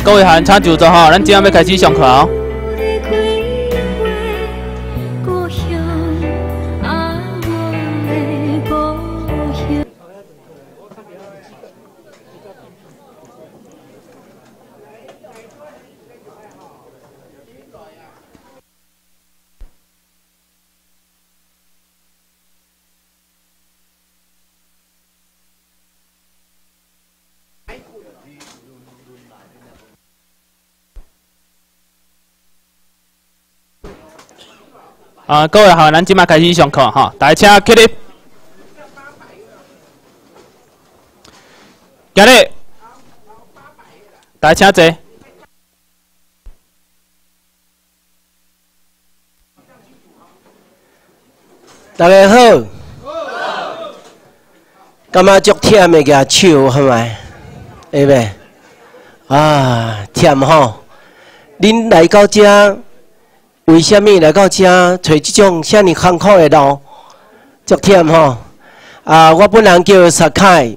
各位学员请就座吼，咱即刻要开始上课哦。 各位学员，咱即马开始上课吼，大家请起立。今日，大家请坐。 大家好，感觉足忝的举手，好咪？会袂？啊，忝吼！恁来到遮。 为虾米来到遮找即种遐尼艰苦的路，足忝吼！我本人叫沙凯，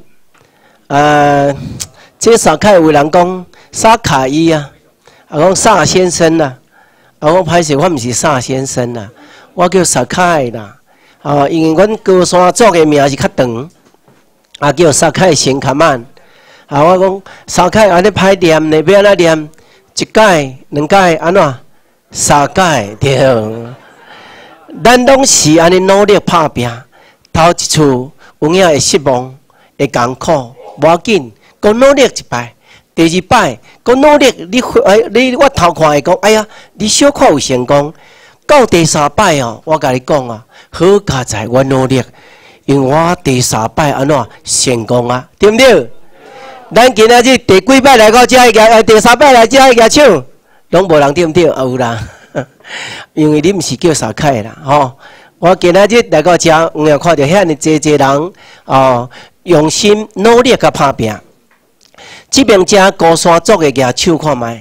这沙凯有人讲沙卡伊啊，讲沙先生啦，我歹势，我毋是沙先生啦，我叫沙凯啦。因为阮高山族的名是较长，叫沙凯先较慢。我讲沙凯安尼歹念，你要安怎念？一解、两解安怎？ 三界对，咱拢是安尼努力打拼，头一次有影会失望，会艰苦，无要紧，搁努力一摆，第二摆搁努力，你我头看会讲，哎呀，你小可有成功，到第三摆哦，我甲你讲啊，好佳哉，我努力，因为我第三摆安怎成功啊，对不对？咱今仔日第几摆来到遮个，第三摆来遮个手。 拢无人对毋对？有啦，因为你毋是叫沙凯啦，吼！我今仔日来到遮，有看到遐尼济人用心努力甲打拼。即边遮高山族的举手看觅，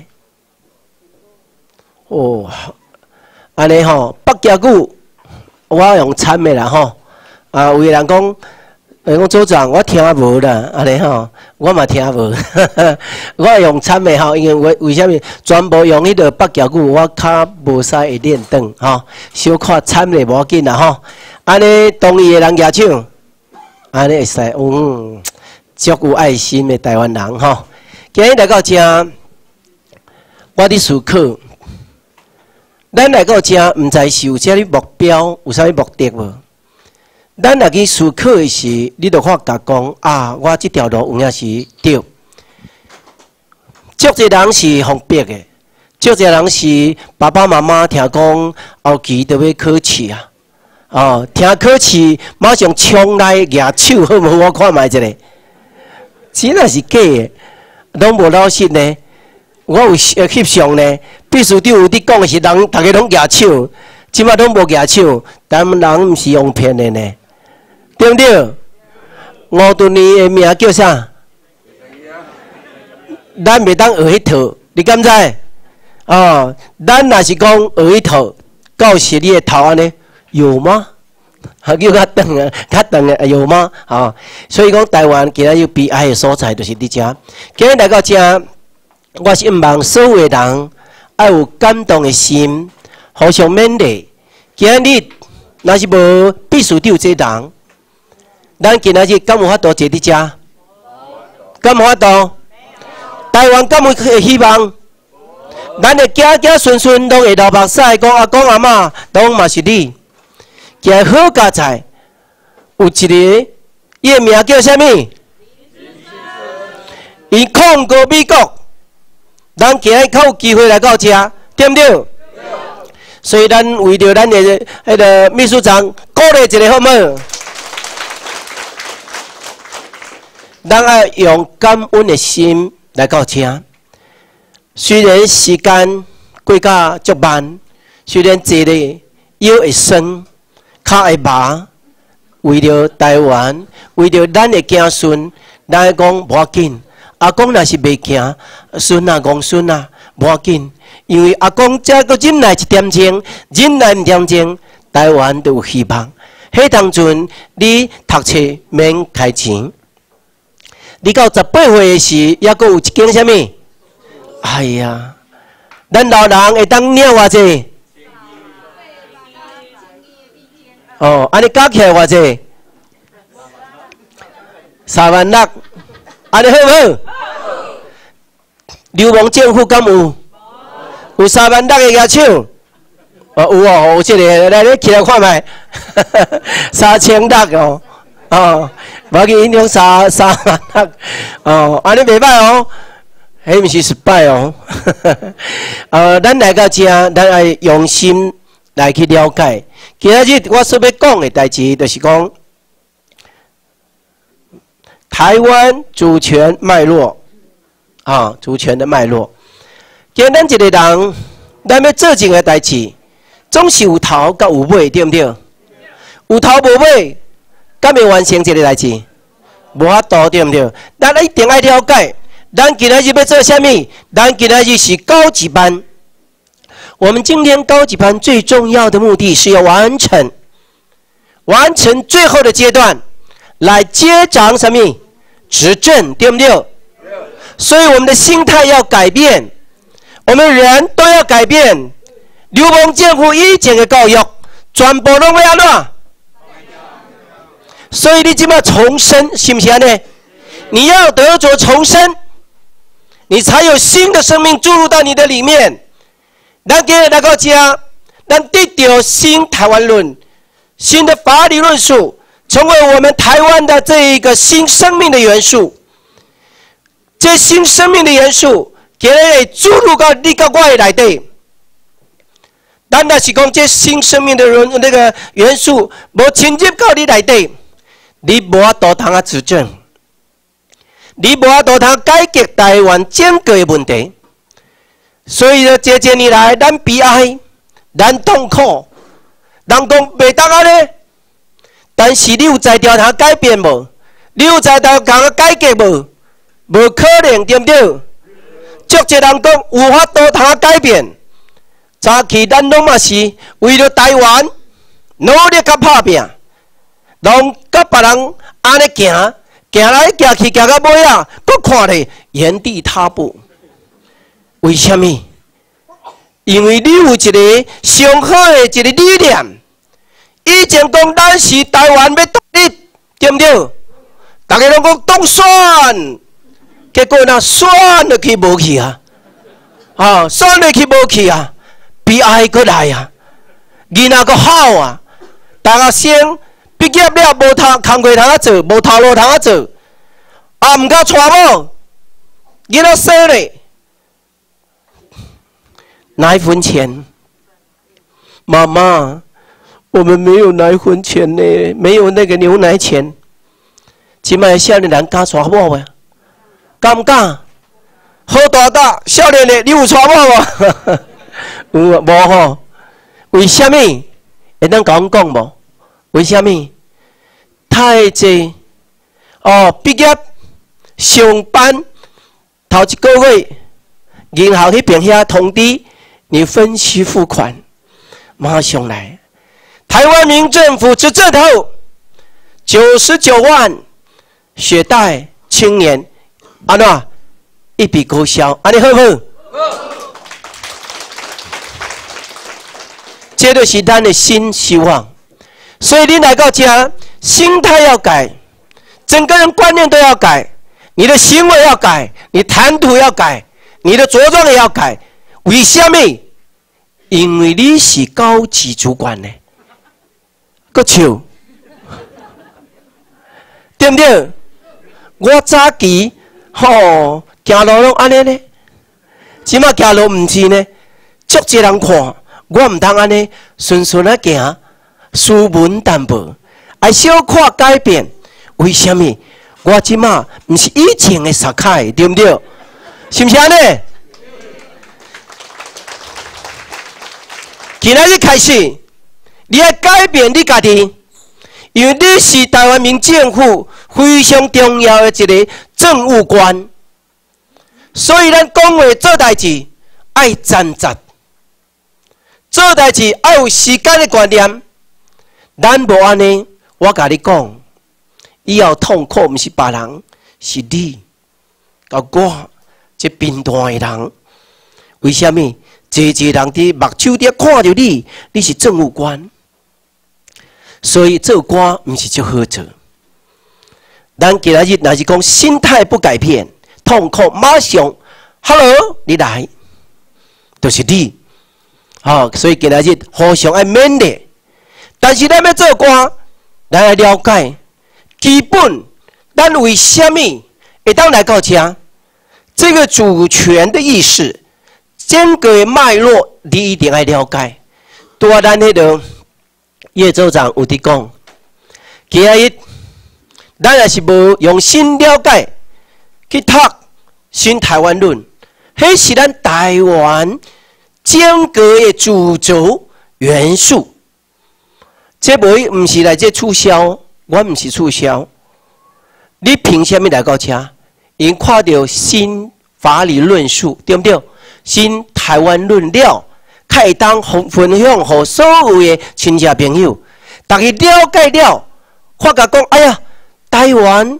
哦，安尼吼，北脚鼓我用参的啦吼，有个人讲。 讲组长，我听无啦，安尼吼，我嘛听无，我用参的吼，因为为虾米全部用迄个北脚鼓，我较无使会练转吼，小可参的无要紧啦吼。安尼同意的人举手，安尼会使，足有爱心的台湾人吼。今日来到遮，我伫思考，咱来到遮，毋知是有啥物目标，有啥物目的无？ 咱若去思考的是，你著发觉讲我即条路有影是对。足侪人是封闭的，足侪人是爸爸妈妈听讲后期著要考试啊，听考试马上冲来举手，好无好？我看觅一下，真若是假的，拢无老实呢。我有翕相呢，秘书长有伫讲的是人，大家拢举手，即摆拢无举手，咱们人毋是用骗的呢。 对不对？五吨年的名叫啥？咱袂当学迄套，你敢知？咱若是讲学迄套，到时你的头安尼有吗？叫较长啊，较长的有吗？所以讲台湾今仔有悲哀的所在，就是伫遮。今日来到遮，我是希望所有的人要有感动的心，互相勉励。今日若是无秘书长这人。 咱今仔日敢有法度坐伫遮？敢有法度？台湾敢有希望？咱的家家孙孙拢会流目屎，讲阿公阿嬷拢嘛是你。今日好佳哉，有一个，伊的名叫啥物？伊控过美国，咱今日较有机会来到遮，对不对？所以咱为着咱的迄个秘书长鼓励一个好无？ 咱要用感恩的心来到遮。虽然时间过甲足慢，虽然坐咧腰会酸，脚会麻，为了台湾，为了咱的子孙，咱讲无要紧。阿公若是袂行，孙啊公孙啊，无要紧。因为阿公再搁忍耐一点钟，忍耐一点钟，台湾就有希望。迄当阵你读册免开钱。 你到18岁时，还阁有一间啥物？ 哎呀，咱老人会当领偌济？哦，安尼加起来偌济？36000，安尼好不好？流氓政府敢有？有36000个举手？哦，有哦，有这个，来你起来看卖，3600哦，哦，无要紧，影响36000，哦，安尼袂歹哦，迄毋是失败哦，咱来到这，咱要用心来去了解。今仔日我所要讲的代志，就是讲台湾主权脉络，啊，主权的脉络。今咱一个人，咱要做一个代志。总是有头甲有尾，对不对？有头无尾，敢会完成这个代志？无法度，对不对？咱一定要了解，咱今仔日要做啥物？咱今仔日是高级班。我们今天高级班最重要的目的是要完成最后的阶段，来接掌什么？执政，对不对？所以我们的心态要改变，我们人都要改变。流氓政府以前的教育，全部拢要安怎？所以你即马重生，是不是安尼？你要得着重生，你才有新的生命注入到你的里面。咱今日来到这，咱得到新台湾论、新的法理论述，成为我们台湾的这一个新生命的元素。这新生命的元素，今日会注入到你甲我的内底。咱若是讲这新生命的那个元素无侵入到你内底，你无法度通执政，你无法度通解决台湾整个的问题。所以呢，这年来，咱悲哀，咱痛苦，人讲袂当安尼，但是你有才调通改变无？你有才调通解决无？无可能，对不对？足侪人讲有法度通改变。早期咱拢嘛是为了台湾努力甲打拼，拢甲别人安尼行，行来行去，行到尾啊，搁看咧原地踏步。为什么？因为你有一个上好的一个理念。以前讲咱是台湾要独立，对不对？大家拢讲当选，结果那选落去无去啊，啊，选落去无去啊。悲哀搁来啊，囡仔搁好啊，大学生毕业了无工课通啊做，无头路通啊做，啊毋敢娶某，囡仔生咧，哪一分钱？妈妈，我们没有奶粉钱呢，没有那个牛奶钱。即摆少年人敢娶某啊？敢毋敢？好大个少年的，你有娶某无？有啊，无吼？为什么？会当甲阮讲无？为什么？太济哦，毕业上班头一个月，银行迄边遐通知你分期付款，马上来。台湾民政府执政后，99万学贷青年，安怎一笔勾销？安尼好不好？好。这就是咱的新希望，所以你来到这，心态要改，整个人观念都要改，你的行为要改，你谈吐要改，你的着装也要改。为什么？因为你是高级主管呢，个笑，对不对？我早期吼行路拢安尼呢，即马行路唔是呢，足侪人看。我唔通安尼顺顺啊行，斯文淡薄，爱小可改变。为什么？我即马唔是以前的萨凯，对不对？是不是安尼？今仔日开始，你要改变你家己，因为你是台湾民政府非常重要的一个政务官，所以咱讲话做代志爱站扎。做代志要有时间的观念，咱无安尼，我甲你讲，以后痛苦毋是别人，是你，甲我这贫惰的人， 为什么？人伫目睭底看着你，你是政务官，所以做官毋是足好做。咱今仔日若是讲心态不改变，痛苦马上 ，Hello， 你来，就是你。所以今仔日互相爱勉励。但是咱要做官，咱要了解基本，咱为什么会当来到这？这个主权的意识。整个脉络，你一定要了解。拄啊，咱迄个叶组长有伫讲，今日咱也是无用心了解去读新台湾论，迄是咱台湾整个的主轴元素。这毋是来这促销，我毋是促销。你凭什么来到这？因看到新法理论述，对不对？新台湾论了，较会当分享给所有的亲戚朋友，大家了解了，发觉讲，哎呀，台湾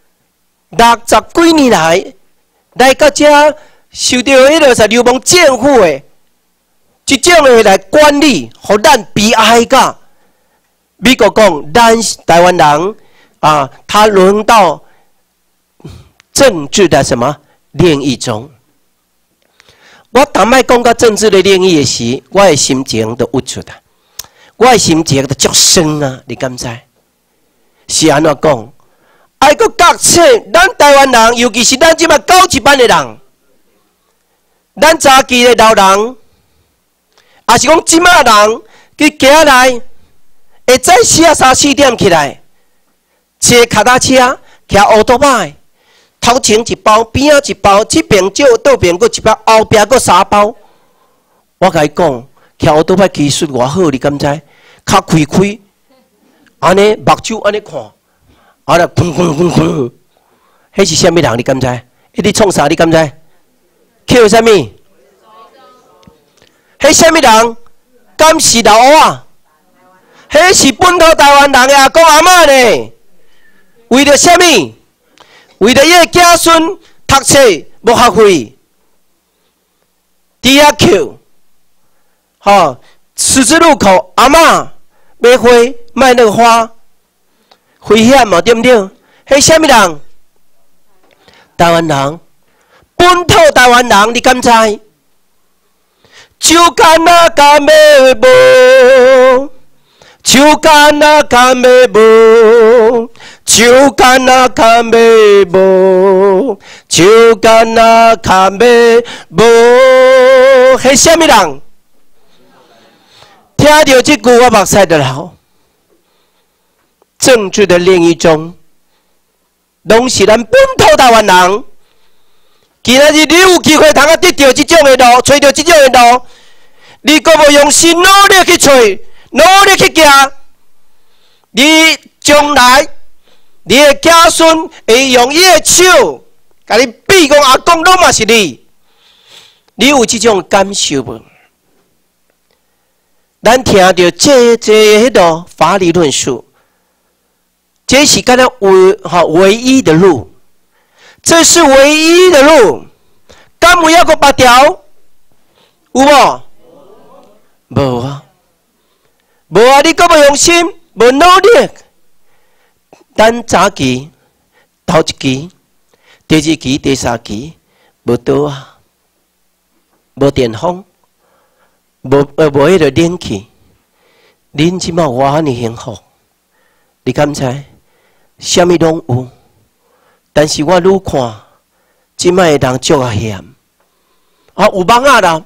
60几年来到这，受到迄个流氓政府的即种的来管理，互咱悲哀噶。美国讲，咱台湾人啊，他沦到政治的什么炼狱中。我当摆讲到政治的领域时，我的心情都郁出来，我的心情都足酸啊！你敢知？是安怎讲？爱搁觉醒，咱台湾人，尤其是咱即摆高级班的人，咱早期的老人，也是讲即摆人，去行来，会早3、4点起来，坐脚踏车，骑乌托邦。头前一包，边仔一包，这边少，倒边搁一包，后边搁3包。我甲伊讲，骑乌托邦技术偌好，你敢知？脚开，安尼目睭安尼看，啊啦，砰砰砰砰，迄是啥物人？你敢知？迄你创啥？你敢知？叫啥物？迄啥物人？敢是老乌啊？迄是本土台湾人的阿公阿嬷呢？为着啥物？为了伊个子孙读册无学费，伫遐扣，十字路口阿嬷买花卖那个花，危险嘛，对不对？迄啥物人？台湾人，本土台湾人，你敢知？就干那干咩无？就干那干咩无？就干那看袂无，就干那看袂无，迄啥物人？听到这句我目屎就流。政治的炼狱中，拢是咱本土台湾人。今仔日你有机会通啊得到这种的路，找到这种的路，你阁无用心努力去找，努力去行，你将来。你的子孙会用伊的手，甲你比讲阿公拢嘛是你，你有这种感受无？咱听到这迄个法理论述，这是敢若唯一的路，这是唯一的路。敢有还阁别条？有无？无啊，无啊！你阁无用心，无努力。咱早期、头一期、第二期、第三期，无倒啊，无电风，无迄个冷气，恁即马有安尼幸福，你敢知？啥物拢有，但是我愈看，即摆的人足啊险，啊有蚊仔啦，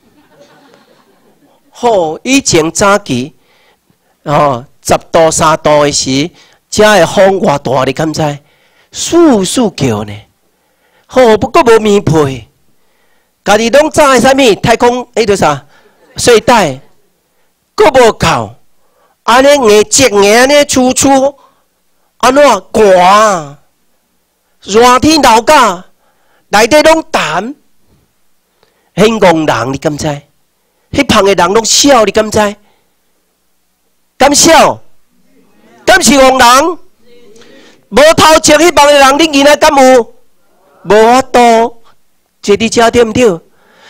好以前早期，10度、3度的时。遮个风偌大，你敢知？簌簌叫呢，不过无棉被，家己拢扎个啥物太空迄个啥睡袋，阁无够，安尼硬折硬安尼粗粗，安怎寒？热天流甲内底拢淡，迄戆人你敢知？迄胖个人拢笑，你敢知？敢笑？敢是戆人？无头前迄帮的人，恁囡仔敢有？无法度，坐伫遮对毋对？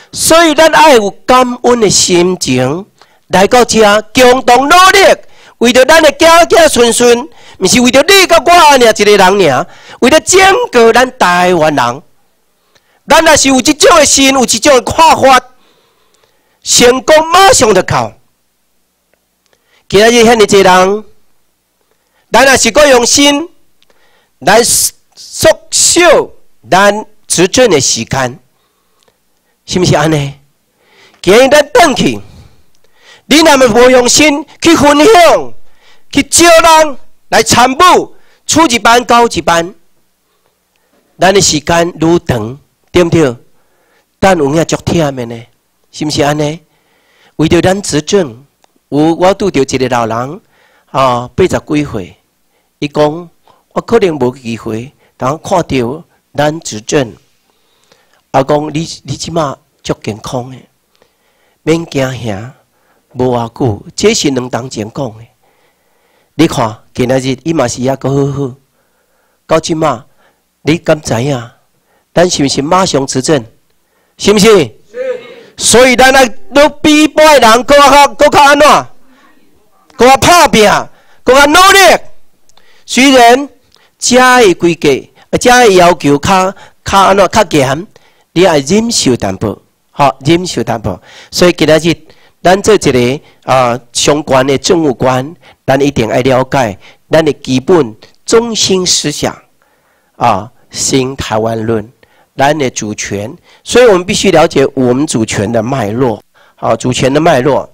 所以咱爱有感恩的心情来到这，共同努力，为着咱的家家顺顺，毋是为着你甲我安尼一个人尔，为着整个咱台湾人。咱若是有这种的心，有这种的看法，成功马上就到。今日遐尼济人，咱若是够用心来缩小咱执政的时间，是毋是安尼？今日咱转去，你若么无用心去分享，去招人来参与，出一班交一班，咱的时间愈长。对不对？但有影足忝的呢，是不是安尼？为着咱执政，我拄着一个老人，80几岁，伊讲我可能无机会，当看到咱执政，讲你即马足健康的，免惊吓，无偌久，这是2当前讲的。你看，今仔日伊嘛是抑个好好，到即马，你敢知影？咱是不是马上执政？是不是？是。所以咱要比一般人搁较安怎？搁较打拼，搁较努力。虽然这的规格，这的要求较安怎较严，你爱忍受淡薄，忍受淡薄。所以今仔日，咱做一个相关的政务官，咱一定要了解咱的基本中心思想新台湾论。咱的主权，所以我们必须了解我们主权的脉络。主权的脉络。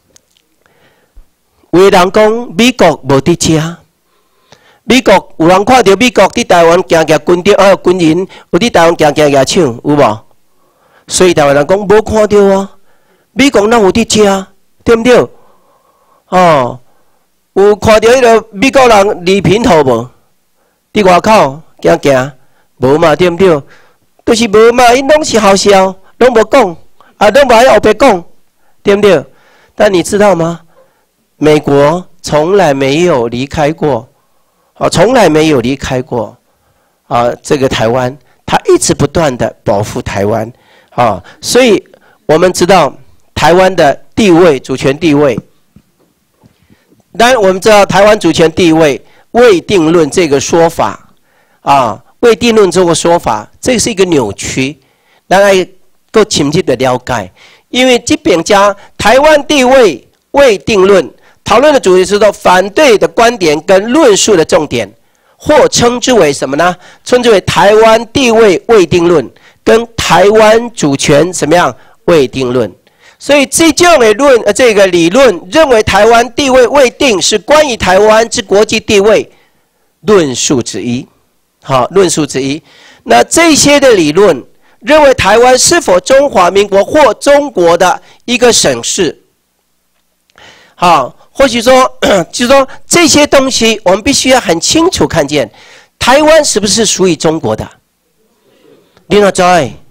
有人讲美国无伫遮，美国有人看到美国伫台湾行军队军人，有伫台湾行抢，有无？所以台湾人讲无看到啊，美国哪有伫遮，对不对？有看到迄个美国人李平头无？伫外口行，无嘛，对不对？就是无嘛，因拢是好笑，拢无讲，拢无喺后边讲，对不对？但你知道吗？美国从来没有离开过，从来没有离开过这个台湾，他一直不断的保护台湾所以我们知道台湾的地位、主权地位。当然，我们知道台湾主权地位未定论这个说法未定论这个说法，这是一个扭曲，咱要够深入的了解。因为这边讲台湾地位未定论，讨论的主题是说反对的观点跟论述的重点，或称之为什么呢？称之为台湾地位未定论跟台湾主权怎么样未定论。所以这种的这个理论认为台湾地位未定是关于台湾之国际地位论述之一。论述之一。那这些的理论认为台湾是否中华民国或中国的一个省市。或许说，就是说这些东西我们必须要很清楚看见，台湾是不是属于中国的？你哪知？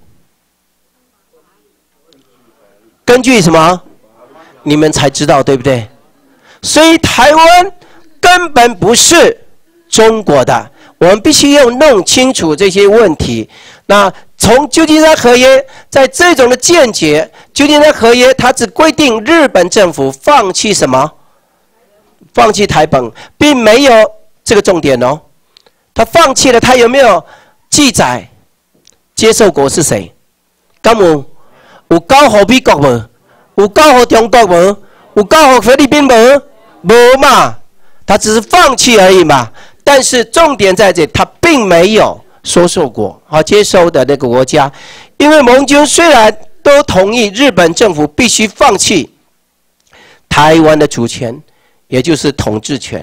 根据什么？你们才知道，对不对？所以台湾根本不是中国的。我们必须要弄清楚这些问题。那从旧金山合约，在这种的见解，旧金山合约它只规定日本政府放弃什么？放弃台本，并没有这个重点哦。他放弃了，他有没有记载接受国是谁？敢有交予美国无？有交予中国无？有交予菲律宾无？无嘛，他只是放弃而已嘛。但是重点在这里，他并没有说受过接收的那个国家，因为盟军虽然都同意日本政府必须放弃台湾的主权，也就是统治权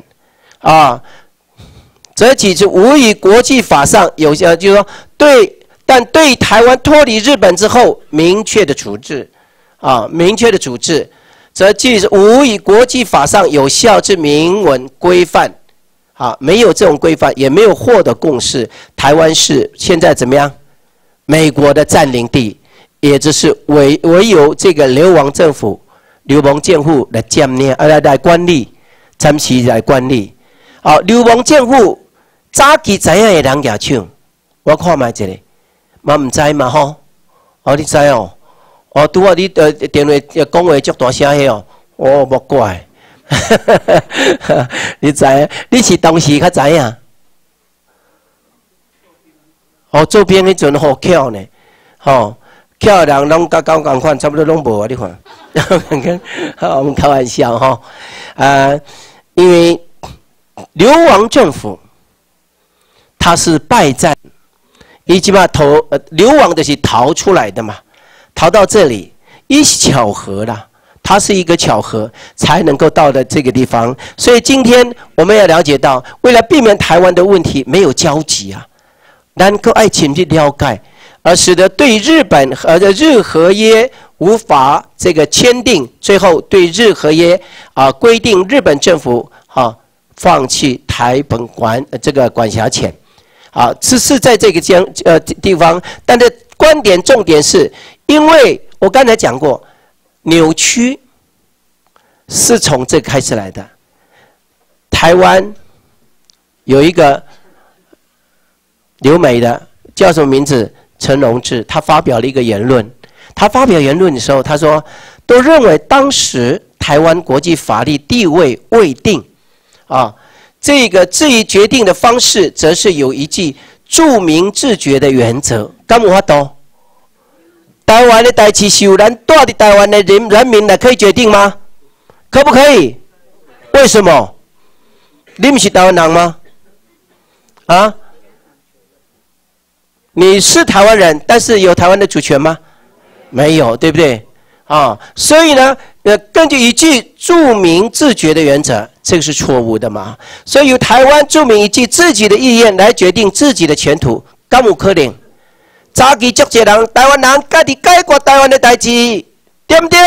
这其实无疑国际法上有些就是说但对台湾脱离日本之后明确的处置明确的处置，则即是无疑国际法上有效之明文规范。没有这种规范，也没有获得共识。台湾是现在怎么样？美国的占领地，也就是唯有这个流亡政府、流亡政府来占领，来管理，暂时来管理。流亡政府早期知影的人也唱，我看卖一个，嘛唔知嘛吼。你知哦？ 哦，拄好你电话讲话足大声迄哦，哦，莫怪。你知？你是当时较知影？哦，做兵迄阵好巧呢，吼，巧的人拢甲狗共款，差不多拢无啊！你看，我们开玩笑哈，因为流亡政府他是败战，伊即马流亡的是逃出来的嘛，逃到这里，一巧合啦。它是一个巧合，才能够到的这个地方。所以今天我们要了解到，为了避免台湾的问题没有交集啊，能够爱情去了解，而使得对日本和日和约无法这个签订，最后对日和约规定日本政府放弃台本这个管辖权，只是在这个地方，但是观点重点是，因为我刚才讲过。扭曲是从这开始来的。台湾有一个留美的叫什么名字？陈荣志，他发表了一个言论。他发表言论的时候，他说，都认为当时台湾国际法律地位未定，这个至于决定的方式，则是有一句著名自觉的原则。敢有法度？台湾的代志是由咱住在台湾的人民来可以决定吗？可不可以？为什么？你不是台湾人吗？你是台湾人，但是有台湾的主权吗？没有，对不对？所以呢，根据一句著名自觉的原则，这个是错误的嘛？所以由台湾著名一句自己的意愿来决定自己的前途，敢有可能？早期足侪人，台湾人家己解决台湾的代志，对不对？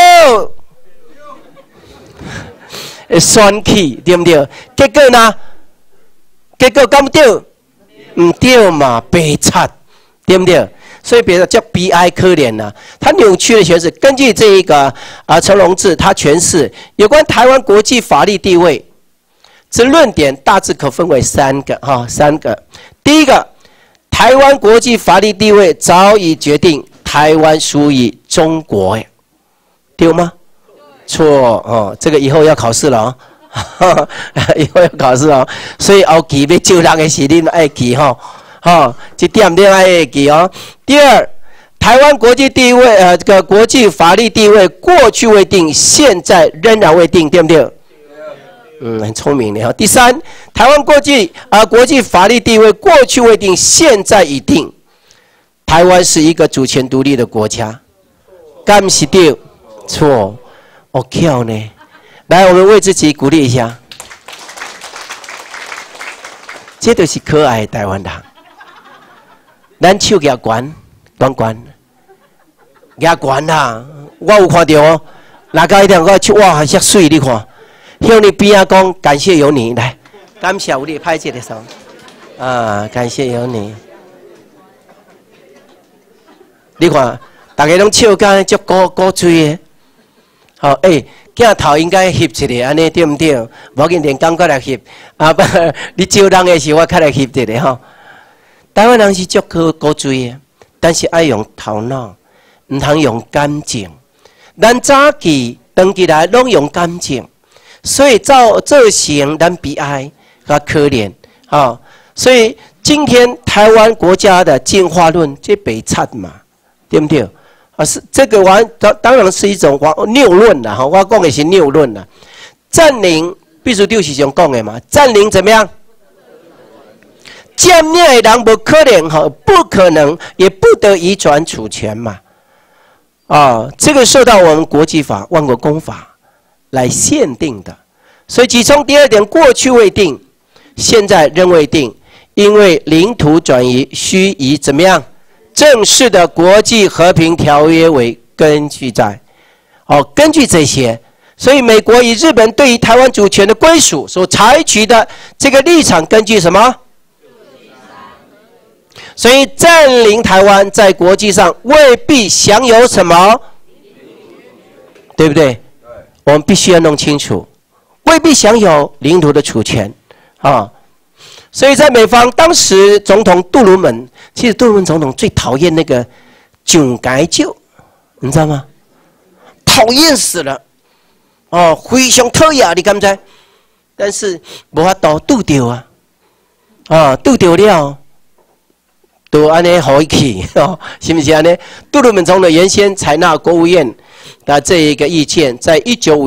会选气，对不对？结果呢？结果敢不对？唔对嘛，悲惨，对不对？所以别人叫悲哀可怜呐。他扭曲的诠释，根据这一个陈荣志他诠释有关台湾国际法律地位，这论点大致可分为三个。第一个。台湾国际法律地位早已决定，台湾属于中国，对吗？错这个以后要考试了以后要考试所以后期要救人的是你们爱记这点你爱记第二，台湾国际地位这个国际法律地位过去未定，现在仍然未定，对不对？很聪明的第三，台湾国际法律地位过去未定，现在已定。台湾是一个主权独立的国家，敢是对？错，巧呢。来，我们为自己鼓励一下。这就是可爱的台湾人。咱手举悬，举悬啦！我有看到哪个一点我手哇，遐水你看。向你边讲，感谢有你来，感谢有你拍这个手，感谢有你。你看，大家拢笑干足鼓吹的，镜头应该翕一个，安尼对不对？无紧连感觉来翕，不，你招人的时候我较来翕一个台湾人是足鼓吹的，但是爱用头脑，唔通用感情。咱早期长期来拢用感情。所以造成咱悲哀和可怜所以今天台湾国家的进化论这悲惨嘛，对不对？是这个当然是一种谬论啦我讲的是谬论啦。占领必须就是这样讲的嘛，占领怎么样？占领的人不可能不可能也不得移转主权嘛这个受到我们国际法、万国公法。来限定的，所以其中第二点，过去未定，现在仍未定，因为领土转移需以怎么样正式的国际和平条约为根据在，根据这些，所以美国与日本对于台湾主权的归属所采取的这个立场，根据什么？所以占领台湾在国际上未必享有什么，对不对？我们必须要弄清楚，未必享有领土的主权所以在美方当时总统杜鲁门，其实杜鲁门总统最讨厌那个迥改旧，你知道吗？ 讨厌死了，哦，非常讨厌，你敢知？但是无法度拄着啊，啊，拄着了，都安尼好去，哦，是不是安尼？杜鲁门总统原先采纳国务院的这一个意见，在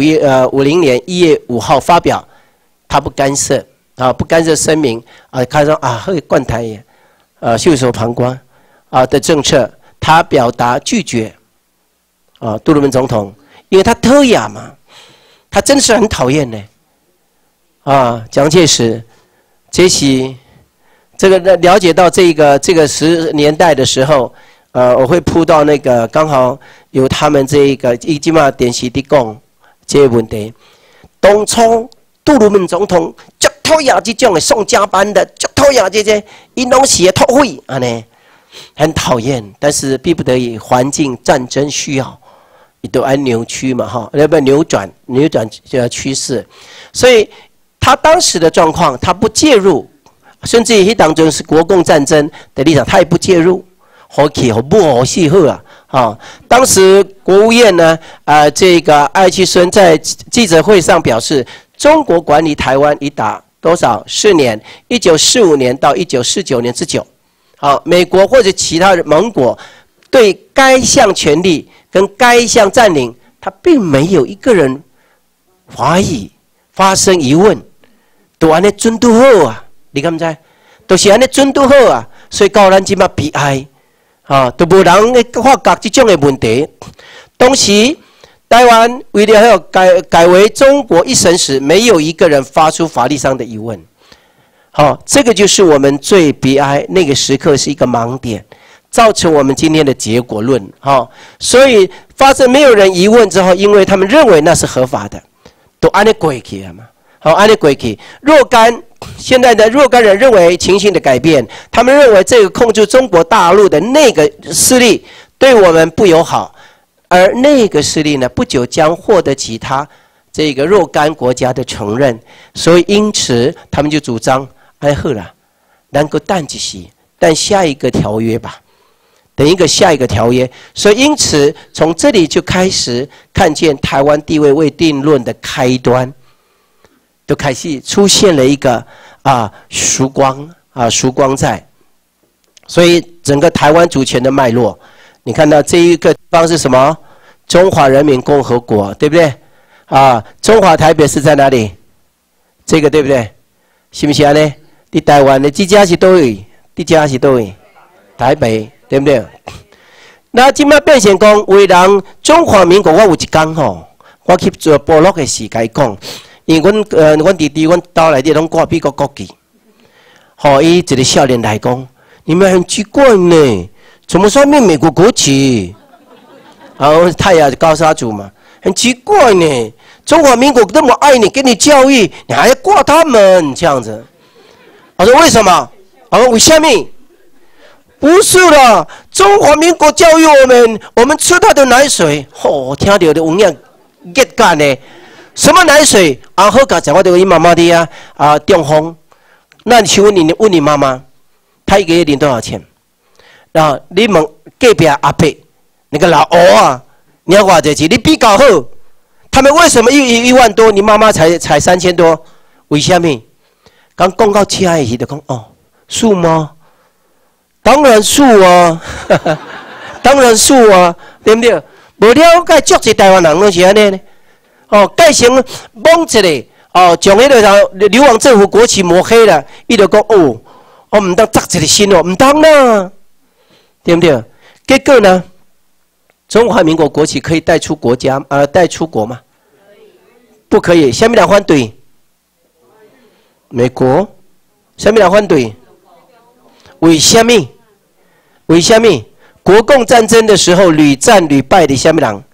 1950年1月5号发表，他不干涉啊，不干涉声明啊，他说啊，会灌台也，袖手旁观啊的政策，他表达拒绝啊，杜鲁门总统，因为他特雅嘛，他真是很讨厌呢，啊，蒋介石，这是。这个了解到这个10年代的时候，我会扑到那个刚好有他们这一个已经嘛电视在讲这个问题。当初杜鲁门总统足讨厌这种的宋家班的，足讨厌这些，因拢是会脱会安尼，很讨厌。但是逼不得已，环境战争需要，你都按扭曲嘛哈，要不然扭转趋势。所以他当时的状况，他不介入。甚至于当中是国共战争的立场，他也不介入，好气好不好戏好啊！啊，当时国务院呢，这个艾奇孙在记者会上表示，中国管理台湾已达多少4年，1945年到1949年之久。好，美国或者其他盟国对该项权利跟该项占领，他并没有一个人怀疑、发生疑问，都安尼准度好啊！你敢知？都是安尼准度好啊，所以到咱即马悲哀，啊，都无人会发觉这种的问题。当时台湾为了要改为中国一省时，没有一个人发出法律上的疑问。好，这个就是我们最悲哀那个时刻是一个盲点，造成我们今天的结果论。好，所以发生没有人疑问之后，因为他们认为那是合法的，都安尼过去了嘛。好，安尼过去，若干。现在的若干人认为情形的改变，他们认为这个控制中国大陆的那个势力对我们不友好，而那个势力呢，不久将获得其他这个若干国家的承认，所以因此他们就主张，哎好啦，能够等一些，等下一个条约吧，等一个下一个条约，所以因此从这里就开始看见台湾地位未定论的开端。就开始出现了一个曙光在，所以整个台湾主权的脉络，你看到这一个地方是什么？中华人民共和国，对不对？啊，中华台北是在哪里？这个对不对？是不是啊？呢？你台湾的这家是多位？这家是多位？台北，对不对？那今麦变成讲，为人中华民国，我有一天吼，我去做部落的时间讲。因为阮弟弟，阮兜内底拢挂美国国旗，好，伊一个少年来讲，你们很奇怪呢，怎么上面美国国旗？然后泰雅高沙族嘛，很奇怪呢，中华民国那么爱你，给你教育，你还要挂他们这样子？我说为什么？我说为什么？不是啦，中华民国教育我们吃他的奶水，哦，听到的有影get干呢。什么奶水？好讲讲，我就问妈妈的中风。那你请问问你妈妈，她一个月领多少钱？然后你问隔壁阿伯，那个老欧啊，你要花这钱，你比较好。他们为什么1万多，你妈妈才3000多？为什么？刚讲到车的时就讲哦，是吗？当然是啊，当然是啊，对不对？无了解足济台湾人拢是安尼呢。哦，改成蒙一个哦，将迄个流亡政府国旗抹黑了，伊就讲哦，我唔当扎一个心哦，唔当啦，对不对？结果呢，中华民国国旗可以带出国家带出国吗？不可以。下面人反对，美国。下面人反对，为什么？为什么？国共战争的时候屡战屡败的下面人？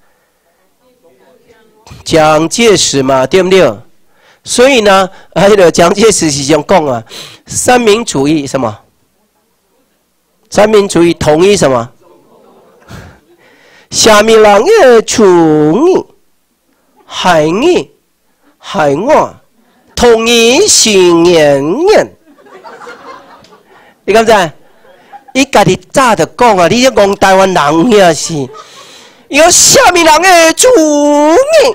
蒋介石嘛，对不对？所以呢，蒋介石是这样讲啊，三民主义什么？三民主义统一什么？下面人的主义、海义、海外统一是严严。你敢知？伊家己早就讲啊，你这讲台湾人也是。 有下面人的主义，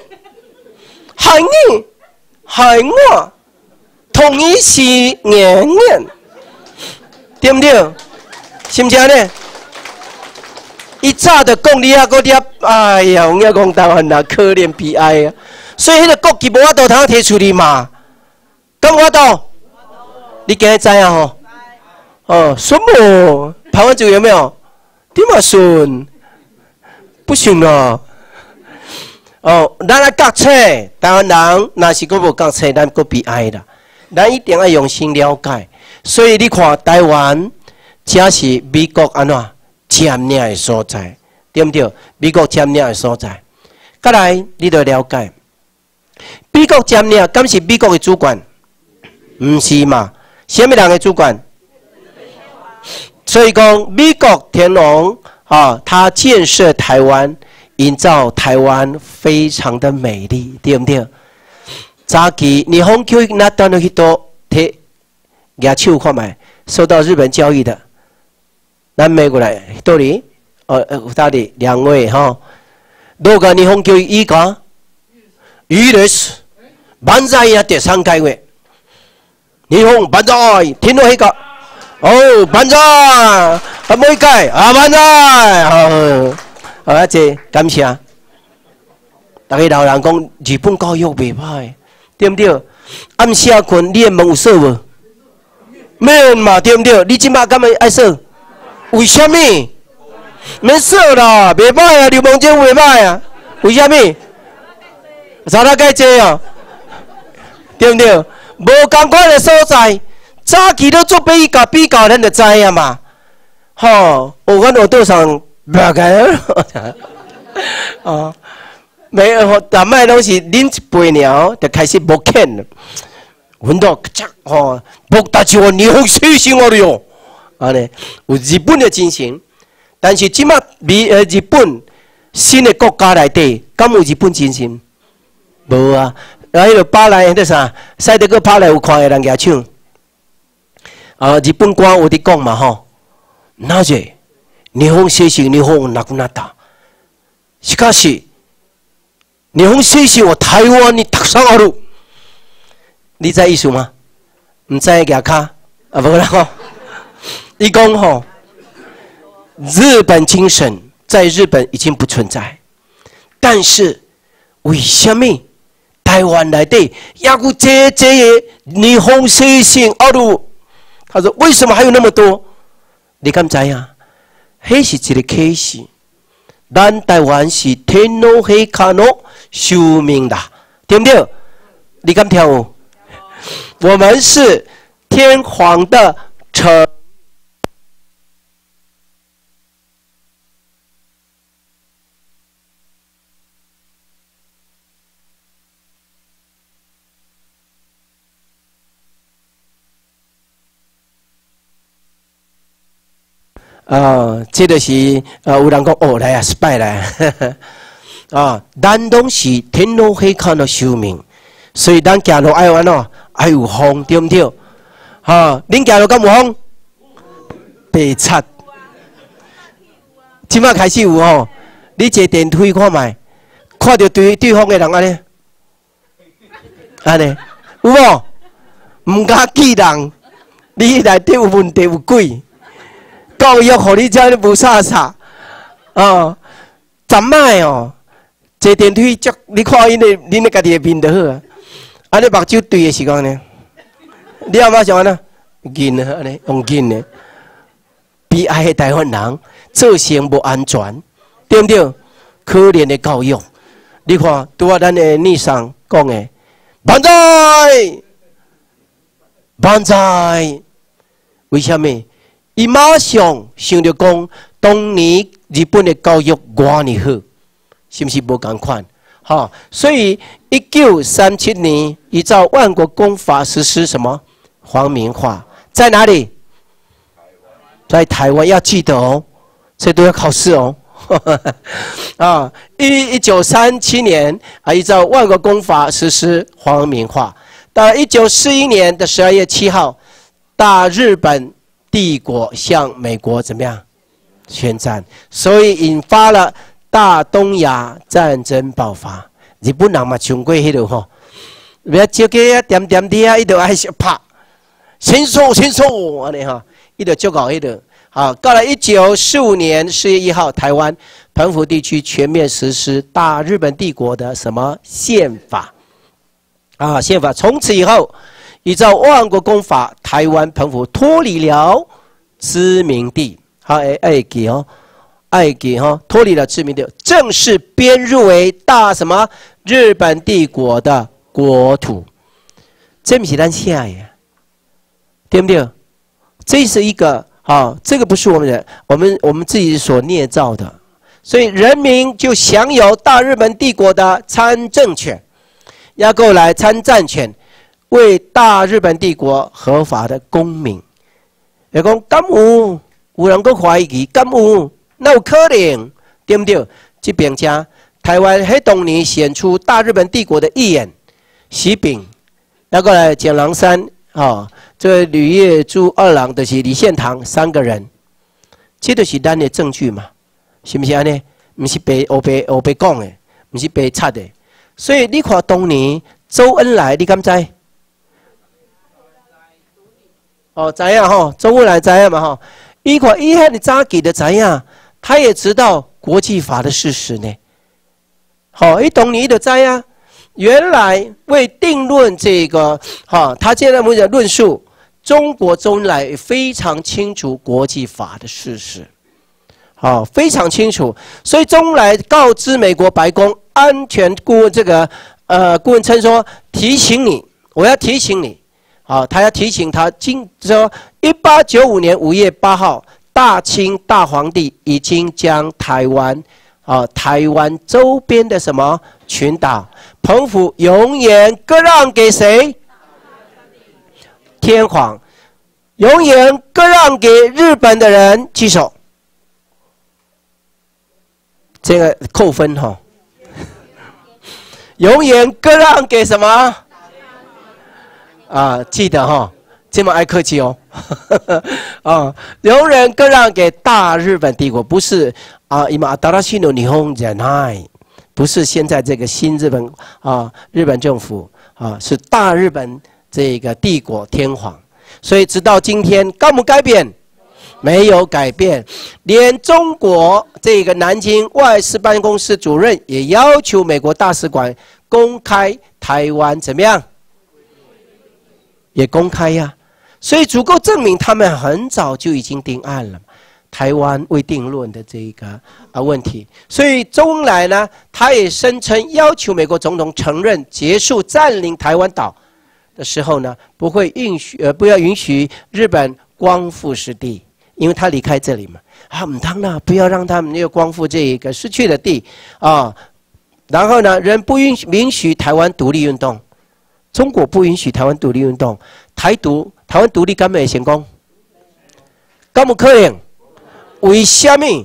海我统一是年年，对不对？是不是呢？一早就讲你啊，个粒，哎呀，我讲台湾人可怜悲哀啊！所以迄个国旗无法度通提出嚟嘛，敢有法度？你今日知啊吼？哦，顺无？台湾族有没有？点嘛顺？不顺哦。哦，咱来读册，台湾人若是佫无读册，咱佫悲哀啦。咱一定要用心了解。所以你看台湾，这是美国安怎占领的所在，对不对？美国占领的所在。再来，你着了解，美国占领，敢是美国的主管？唔是嘛？什么人的主管？所以讲，美国天皇啊，他建设台湾，营造台湾非常的美丽，对不对？早期日本教育那当了许多摕举手看卖，受到日本教育的，咱美国来多里，到底两位哈，如果日本教育依个，于です万歳や第3回目。日本万歳，天皇陛下。哦，万歳！啊，每一屆啊，万歳！啊，这感谢。大家老人讲日本教育袂歹，对不对？暗时困，你的门有锁无？免嘛，对不对？你即摆敢会爱锁？为什么？免锁啦，袂歹啊！流氓这袂歹啊！为什么？查哪介济啊？对不对？无共款的所在，早期都做比较，咱就知啊嘛。吼，阮学桌上不要个，哦，每大摆拢是恁一辈尔，就开始无见了。阮都吼，无大就日本水性我了哟，安尼有日本的精神，但是即马日本新的国家内底，敢有日本精神？无啊。然后迄个巴莱迄个啥，赛德克巴莱有看的人举手。日本歌有伫讲嘛吼，なぜ日本精神日本なくなった？しかし日本精神は台湾にたくさんある。你知意思吗？唔知举卡啊，无啦吼。伊讲吼，日本精神在日本已经不存在，但是为什么？台湾内底也有这的日本精神啊！他说：“为什么还有那么多？你敢知啊？迄是一个启示。咱台湾是天皇陛下的寿命啦，对不对？你敢听无？我们是天皇的臣。”这就是有人讲哦，来啊，失败了咱拢是天皇陛下的寿命，所以咱行路爱玩哦，爱有风，对不对？恁行路敢有风？白贼！即摆开始有吼，你坐电梯看卖，看到对方的人安尼有无？唔敢记人，你内底有问题有鬼。教育互你遮无啥，怎摆哦？坐电梯则你看恁的家己的面就好啊。安尼目睭对的时光呢？你阿妈想安怎？紧啊，安尼用紧的。悲哀的台湾人做成无安全，对不对？可怜的教育，你看拄啊，咱的逆上讲的，万歳，万歳，为什么？伊马上想着讲，当年日本的教育偌尼好，是不是无共款？所以1937年依照万国公法实施什么皇民化，在哪里？在台湾，要记得哦，这都要考试哦。1937年依照万国公法实施皇民化，到1941年的12月7号，大日本帝国向美国怎么样宣战？所以引发了大东亚战争爆发，日本人嘛上过迄落吼，不要招个点点滴啊，伊就爱拍，先说安尼哈，伊就足够迄落。好，到了1945年4月1号，台湾澎湖地区全面实施大日本帝国的什么宪法？啊，宪法从此以后，依照万国公法，台湾澎湖脱离了殖民地。好，爱记哦，爱记哈，脱离了殖民地，正式编入为大什么日本帝国的国土。这不是咱写的，对不对？这是一个。好，这个不是我们的，我们自己所捏造的，所以人民就享有大日本帝国的参政权，要过来参战权，为大日本帝国合法的公民。要讲敢有人搁怀疑，敢有那有可能，对不对？这边讲台湾迄当年选出大日本帝国的议员喜饼，要过来蒋郎山啊。这吕业珠二郎就是李献堂3个人，这就是咱的证据嘛，是不是安尼？不是白讲的，不是白插的。所以你看当年周恩来，你敢知？哦，知影吼，周恩来知影嘛吼。伊看伊遐尼早记的知影，他也知道国际法的事实呢。好，伊当年就知影，原来为定论这个，他现在我们的论述。中国周恩来非常清楚国际法的事实，好，非常清楚。所以周恩来告知美国白宫安全顾问这个顾问称说，提醒你，我要提醒你，好，他要提醒他，说1895年5月8号，大清大皇帝已经将台湾周边的什么群岛，澎湖永远割让给谁？天皇永远割让给日本的人举手，这个扣分哈。永远割让给什么？啊，记得哈，这么爱客气哦。啊，永远割让给大日本帝国，不是啊，今新しいの日本じゃない，不是现在这个新日本啊，日本政府啊，是大日本。这个帝国天皇，所以直到今天，敢有改变？没有改变。连中国这个南京外事办公室主任也要求美国大使馆公开台湾怎么样？也公开呀，所以足够证明他们很早就已经定案了，台湾未定论的这个问题。所以周恩来呢，他也声称要求美国总统承认结束占领台湾岛。的时候呢，不要允许日本光复失地，因为他离开这里嘛，唔通啦，不要让他们又光复这一个失去的地啊。然后呢，人不允许台湾独立运动，中国不允许台湾独立运动，台湾独立敢会成功？敢有可能？为什么？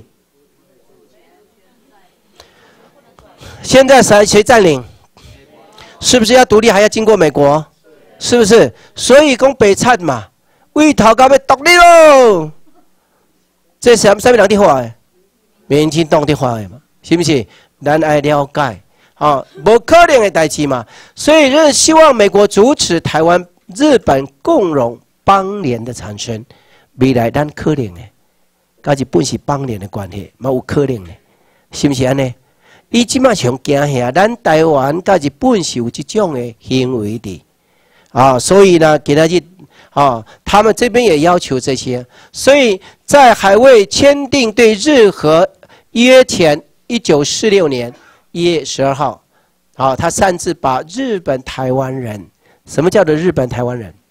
现在谁占领？是不是要独立还要经过美国？是不是？所以讲北产嘛，为头到要独立喽。这是什么人的话的？民进党的话的嘛，是不是？咱爱了解，无可能的代志嘛。所以就是希望美国阻止台湾、日本共荣邦联的产生，未来咱可能的，甲日本是邦联的关系，嘛有可能的，是不是安尼？伊即马上惊吓，咱台湾甲日本是有这种的行为的。所以呢，给他去他们这边也要求这些，所以在还未签订对日核约前，1946年1月12号，他擅自把日本台湾人，什么叫做日本台湾人？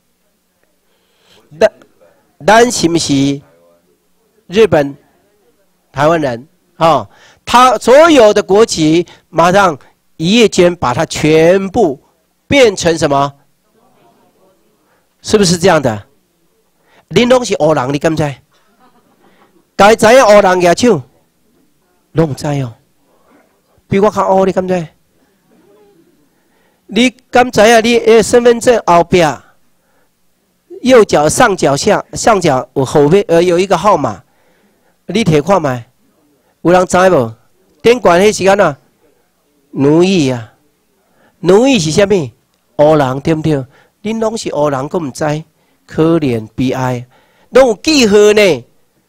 咱是不是日本台湾人？他所有的国籍，马上一夜间把它全部变成什么？是不是这样的？恁拢是黑人，你敢知？该知影黑人举手，拢唔知哦。比我较黑，你敢知？你敢知影？你身份证后边右脚上角有后面有一个号码，你摕看卖，有人知无？ 顶悬迄时间啊，奴役啊，奴役是啥物？黑人对不对？恁拢是黑人，佫唔知，可怜悲哀，拢有记号呢，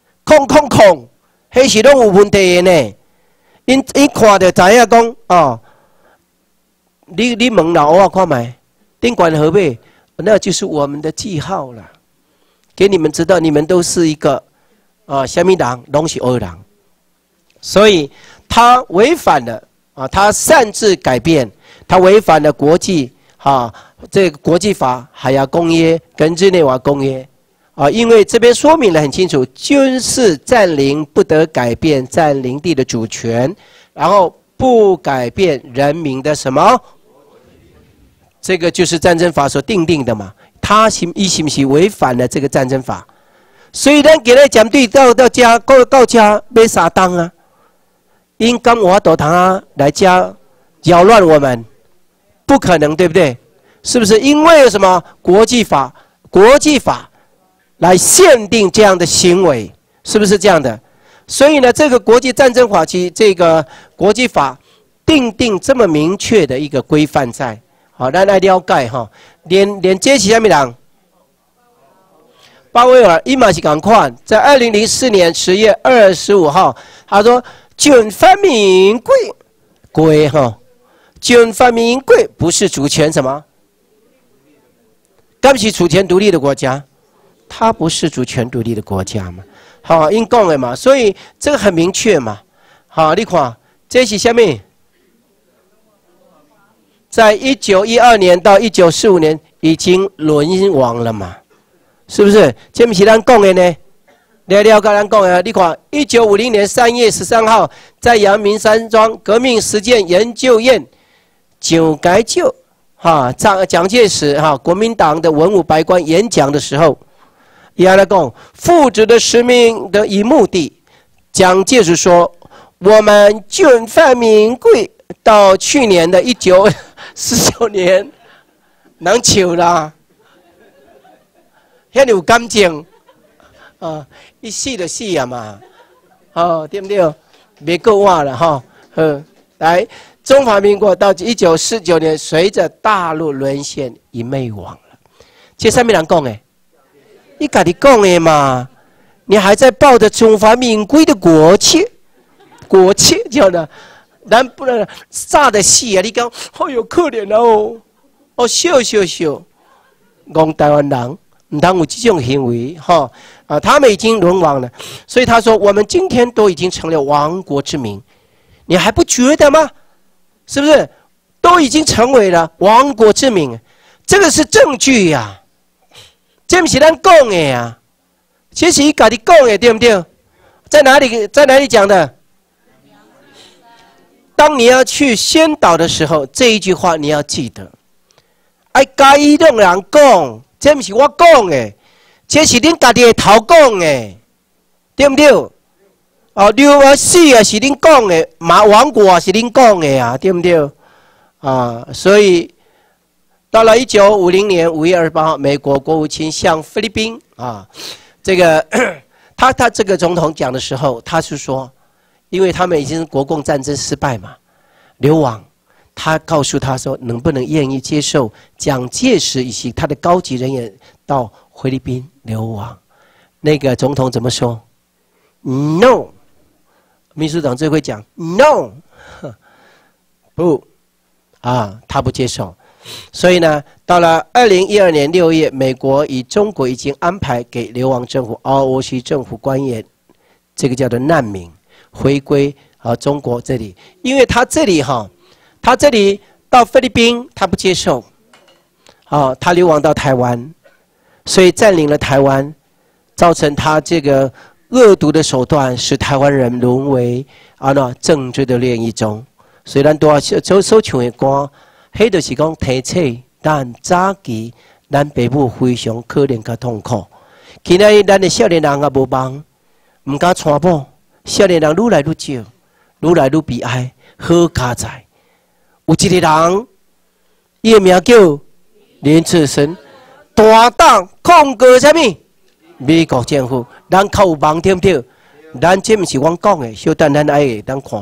迄是拢有问题的呢。因看着知影讲哦，你问老欧看卖，顶悬何谓？那就是我们的记号了，给你们知道，你们都是一个虾米人，拢是黑人，所以他违反了他擅自改变，他违反了国际这个国际法、海牙公约跟日内瓦公约因为这边说明得很清楚，军事占领不得改变占领地的主权，然后不改变人民的什么？这个就是战争法所定定的嘛。他是不是违反了这个战争法？所以咱今日舰队到家到家要啥当啊？因刚我都他来家扰乱我们，不可能，对不对？是不是？因为有什么国际法来限定这样的行为，是不是这样的？所以呢，这个国际战争法及这个国际法定这么明确的一个规范在。好，咱来了解哈，连这是什么人？鲍威尔伊嘛是同款，在2004年10月25号，他说军方民国哈，军方民国不是主权什么？干不是主权独立的国家，它不是主权独立的国家嘛？好，因讲的嘛，所以这个很明确嘛。好，你看这是什么？在1912年到1945年已经沦亡了嘛，是不是？这不是咱讲的呢？了解咱讲的，你看1950年3月13号，在阳明山庄革命实践研究院蒋介石蒋介石国民党的文武百官演讲的时候，也来讲父子的使命的以目的。蒋介石说：“我们军犯民贵到去年的1949年，能笑啦，遐有感情一死就死啊嘛，对不对？别够话了哈。来，中华民国到1949年，随着大陆沦陷已灭亡了。这上面人讲的，你自己讲的嘛，你还在抱着中华民国的国旗叫呢？咱不能炸的死啊！你讲，哎呦可怜哦，笑，讲台湾人唔当有这种行为他们已经沦亡了，所以他说我们今天都已经成了亡国之民，你还不觉得吗？是不是？都已经成为了亡国之民，这个是证据呀，这不是咱讲的呀，这是他自己讲的，对不对？在哪里讲的？当你要去宣导的时候，这一句话你要记得。该让人讲，这不是我讲的，这是恁家己的头讲的，对不对？流啊死啊是恁讲的，亡国啊是恁讲的啊，对不对？所以到了1950年5月28号，美国国务卿向菲律宾这个他这个总统讲的时候，他是说。因为他们已经国共战争失败嘛，流亡，他告诉他说，能不能愿意接受蒋介石以及他的高级人员到菲律宾流亡？那个总统怎么说 ？No， 秘书长最会讲 No， 不，他不接受。所以呢，到了2012年6月，美国与中国已经安排给流亡政府 ROC 政府官员，这个叫做难民。回归中国这里，因为他这里到菲律宾他不接受，他流亡到台湾，所以占领了台湾，造成他这个恶毒的手段，使台湾人沦为政治的炼狱中。所以咱都要所唱的歌，迄就是讲提醒咱早期咱父母非常可怜甲痛苦。今仔咱的少年人也无望，唔敢传播。少年人愈来愈少，愈来愈悲哀。好佳哉，有一个人，伊的名叫林志深，大胆控告什么？美国政府，咱较有望对不对？咱这不是我讲的，小等咱爱咱看。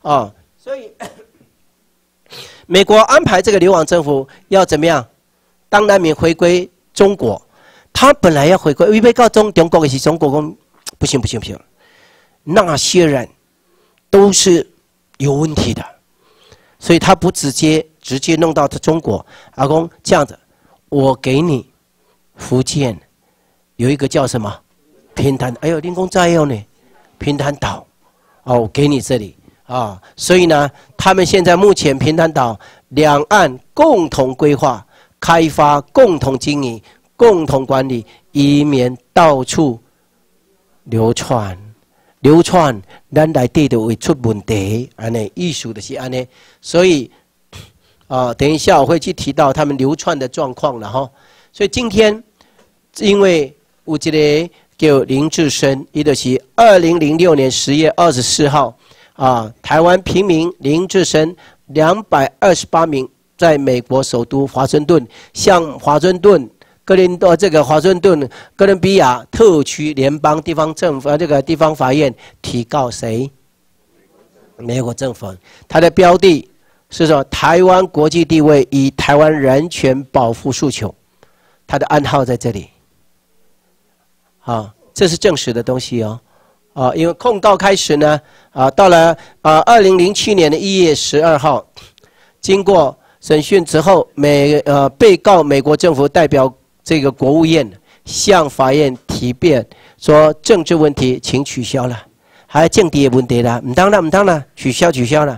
啊，所以美国安排这个流亡政府要怎么样？当难民回归中国，他本来要回归，预备告中国的是中国讲不行，那些人都是有问题的，所以他不直接弄到中国，阿公这样子，我给你福建有一个叫什么平潭，哎呦，林公在用呢，平潭岛，哦，我给你这里啊，所以呢，他们现在目前平潭岛两岸共同规划、开发、共同经营、共同管理，以免到处流窜，咱内底就会出问题，安尼意思就是安尼，所以等一下我会去提到他们流窜的状况了哈。所以今天因为有一个叫林志深，伊就是2006年10月24号台湾平民林志深228名在美国首都华盛顿向华盛顿哥伦比亚特区联邦地方政府这个地方法院提告谁？美国政府。他的标的是说台湾国际地位与台湾人权保护诉求，他的暗号在这里。这是正史的东西哦。因为控告开始呢，到了2007年的1月12号，经过审讯之后，被告美国政府代表这个国务院向法院提辩说政治问题请取消了，还有政治的问题啦，唔当啦，取消了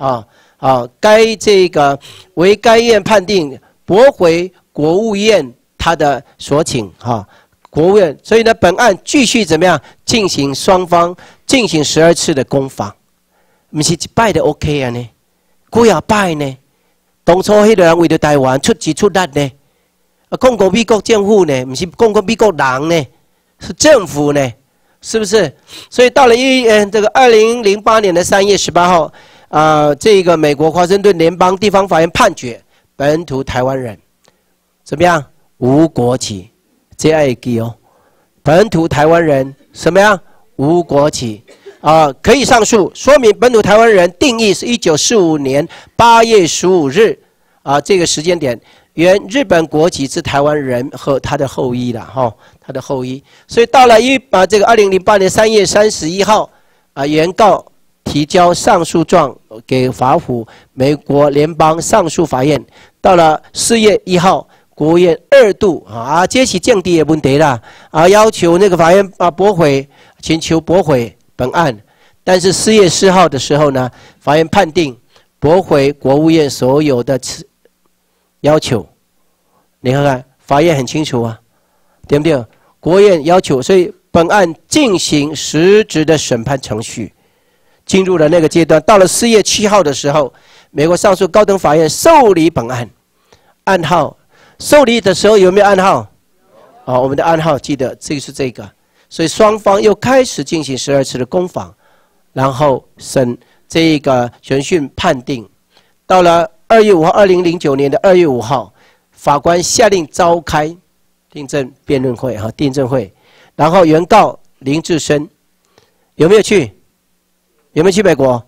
为该院判定驳回国务院他的所请国务院，所以呢，本案继续怎么样进行双方进行12次的攻防，不是一摆的 OK 啊呢，几啊摆呢？当初迄个人为了台湾出钱出力呢，讲过美国政府呢，不是讲过美国人呢，是政府呢，是不是？所以到了这个2008年的3月18号，这个美国华盛顿联邦地方法院判决本土台湾人怎么样无国籍。这爱记哦，本土台湾人什么样无国籍可以上诉，说明本土台湾人定义是1945年8月15日这个时间点，原日本国籍之台湾人和他的后裔了他的后裔。所以到了这个2008年3月31号原告提交上诉状给法府美国联邦上诉法院，到了4月1号。国务院2度这是政治的问题啦要求那个法院请求驳回本案，但是4月4号的时候呢，法院判定驳回国务院所有的要求。你看看，法院很清楚对不对？国务院要求，所以本案进行实质的审判程序，进入了那个阶段。到了4月7号的时候，美国上诉高等法院受理本案，案号。受理的时候有没有暗号？我们的暗号记得就是这个，所以双方又开始进行12次的攻防，然后这个审讯判定。到了2月5号，2009年的2月5号，法官下令召开订正辩论会订正会，然后原告林志深有没有去？有没有去美国？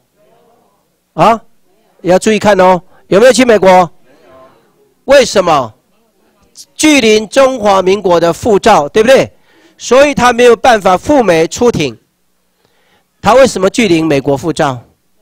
要注意看哦，有没有去美国？为什么？距离中华民国的护照，对不对？所以他没有办法赴美出庭。他为什么距离美国护照？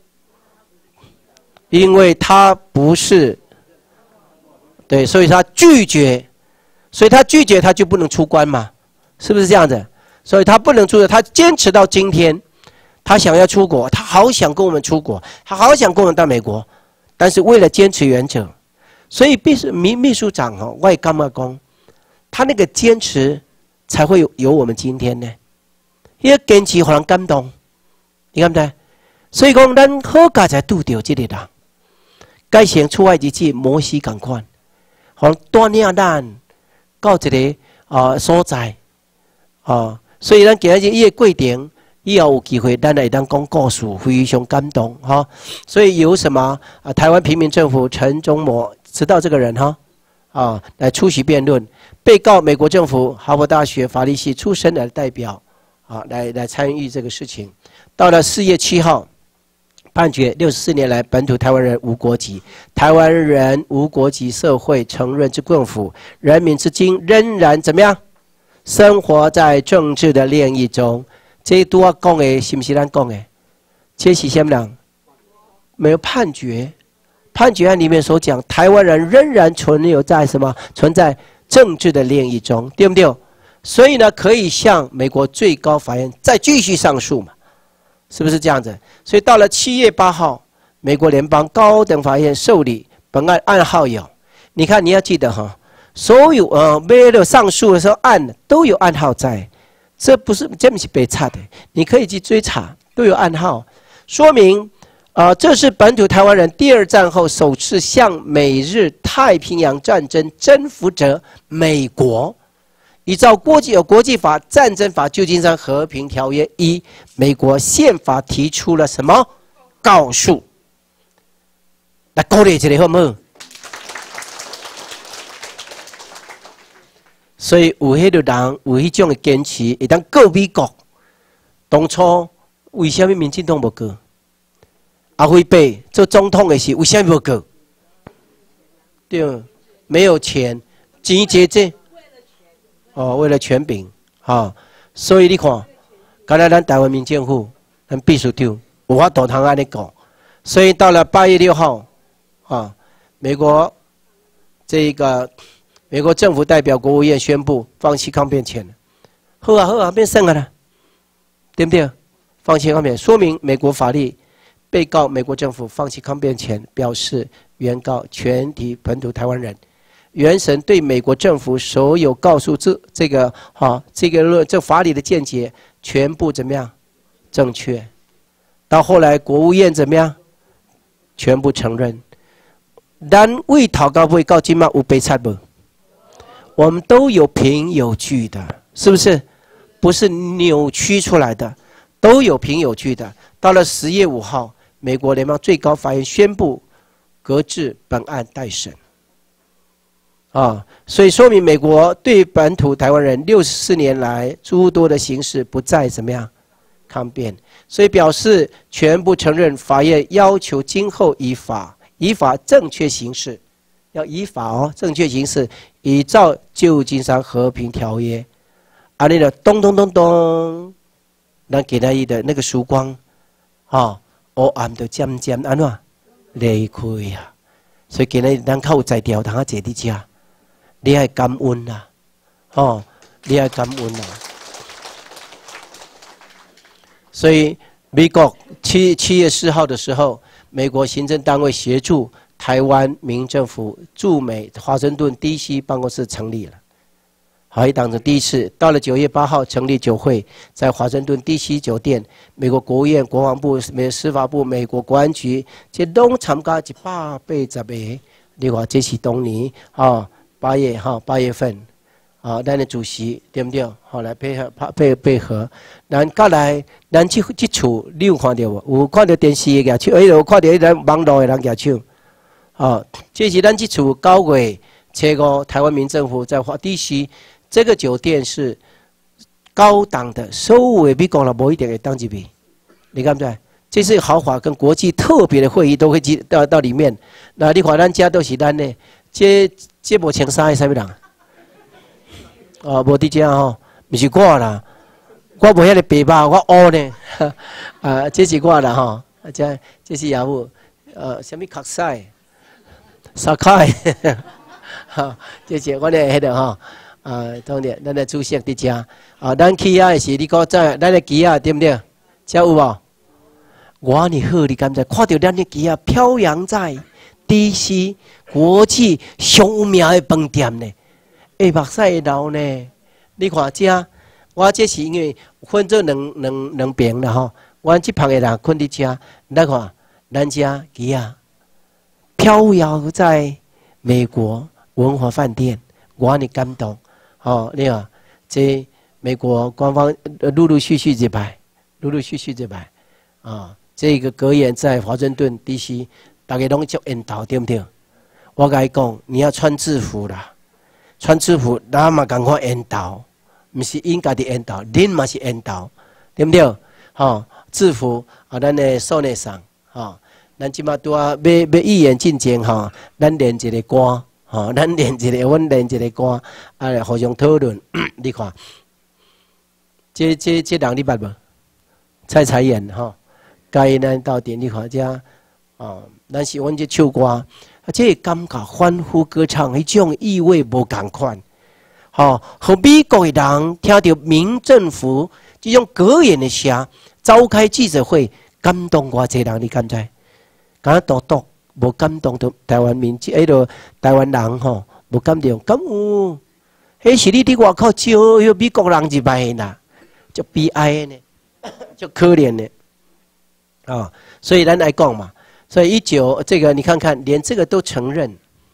因为他不是，对，所以他拒绝，他就不能出关嘛，是不是这样子？所以他不能出国，他坚持到今天，他想要出国，他好想跟我们出国，他好想跟我们到美国，但是为了坚持原则。所以秘书长我也干嘛讲，他那个坚持才会有我们今天呢。因为坚持让人感动，你看不对？所以讲咱好佳才拄到这个人，该先出外之际摩西同款，让锻炼咱到一个所在所以咱今日伊个过程，以后有机会咱来当讲故事，非常感动所以有什么台湾平民政府陈忠谋。知道这个人来出席辩论，被告美国政府哈佛大学法律系出身的代表来参与这个事情。到了4月7号， 判决64年来本土台湾人无国籍，台湾人无国籍社会承认之政府，人民至今仍然怎么样？生活在政治的炼狱中。这都要讲的，是不是咱讲的？这是什么人？没有判决，判决案里面所讲，台湾人仍然存留在什么？存在政治的炼狱中，对不对？所以呢，可以向美国最高法院再继续上诉嘛？是不是这样子？所以到了7月8号，美国联邦高等法院受理本案案号有，你看你要记得哈，所有为了上诉的时候案都有案号在。这不是被查的，你可以去追查，都有案号，说明，这是本土台湾人第2战后首次向美日太平洋战争征服者美国，依照国际法、战争法、旧金山和平条约1，美国宪法提出了什么告诉？来鼓励一下好不好？所以有迄个人有迄种的坚持，会当告美国。当初为什么民进党无告？阿辉伯做总统的时，为什么无告？对，没有钱，钱节制。为了权柄，所以你看，刚才咱台湾民政府，咱秘书长有法度通安尼讲。所以到了8月6号，美国美国政府代表国务院宣布放弃抗辩权，好啊，变胜了，对不对？放弃抗辩，说明美国法律被告美国政府放弃抗辩权，表示原告全体本土台湾人，原审对美国政府所有告诉这法理的见解全部怎么样正确？到后来国务院怎么样？全部承认。咱为讨到尾到今嘛有被查无？我们都有凭有据的，是不是？不是扭曲出来的，都有凭有据的。到了10月5号，美国联邦最高法院宣布搁置本案待审。所以说明美国对本土台湾人64年来诸多的刑事不再怎么样抗辩，所以表示全部承认法院要求今后依法正确行事。要依法正确行事，依照旧金山和平条约。那个咚咚咚咚，咱给他的那个曙光，黑暗就渐渐安怎离开啊。所以今日咱较有才调，通坐伫遮，你要感恩啦，你要感恩啦。所以美国7月4号的时候，美国行政单位协助台湾民政府驻美华盛顿 DC 办公室成立了，一当成第一次。到了9月8号成立酒会，在华盛顿 DC 酒店，美国国务院、国防部、司法部、美国国安局，这拢参加180个。你看，这是当年8月份，咱的主席对不对？来配合，咱过来，咱这厝你有看到无？有看到电视的举手，有看到咱网络的人举手。这是咱这处9月7号台湾民政府在DC，这个酒店是高档的，所有的美国人无一定会当入去，你看不对？这是豪华跟国际特别的会议都会到里面。那你看咱家都是咱的，这无穿衫的啥物人？无伫遮不是我啦，我无遐个白吧，我乌呢。这是我啦这是业务，什么壳赛？沙凯，这是我哋迄度当然，咱的主席伫遮。咱去的是你讲在咱的机对不对？遮有无？我你好，你敢知？看到咱的机飘扬在 DC 国际上有名的饭店呢，目屎会流呢。你看遮，我这是因为分做两边啦我这旁的人困伫遮，咱看咱遮机飘摇在美国文华饭店，我很感动。你看，这美国官方陆陆续续入来，这个格言在华盛顿 DC， 大家拢做引导，对不对？我跟你讲，你要穿制服啦，穿制服，咱嘛赶快引导，不是因家己引导，恁嘛是引导，对不对？制服咱的少年上咱即马拄啊要一言进前吼，咱练一个歌，咱练一个，阮练一个歌，啊，互相讨论。你看，这人你捌无？蔡彩妍甲伊咱斗阵，你看遮，咱是阮这唱歌，啊，这感觉欢呼歌唱，迄种意味无共款。和美国的人听到民政府这种格言的声，召开记者会，感动偌济人，你敢知？敢独独无感动到台湾台湾人无感动，敢有？迄是你伫外口招迄美国人一摆啦，足悲哀的呢，足可怜的。所以咱来讲嘛，所以这个你看看，连这个都承认。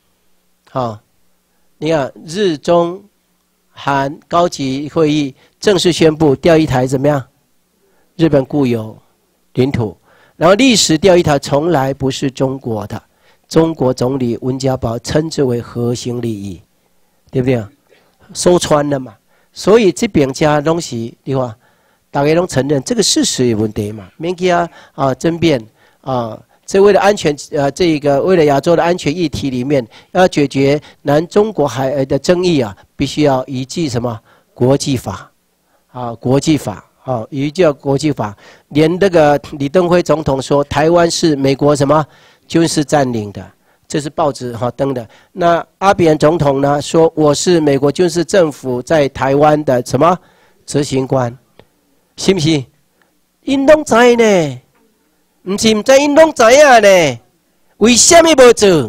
你看日中韩高级会议正式宣布钓鱼台怎么样？日本固有领土。然后历史钓鱼台从来不是中国的，中国总理温家宝称之为核心利益，对不对？说穿了嘛。所以这边家东西，你看，大家都承认这个事实有问题嘛，免去争辩这为了安全这个为了亚洲的安全议题里面，要解决南中国海的争议必须要依据什么国际法国际法。依据国际法，连那个李登辉总统说台湾是美国什么军事占领的，这是报纸登的。那阿扁总统呢说我是美国军事政府在台湾的什么执行官，是不是？因拢知呢，不是唔知，因拢知影呢。为什么无做？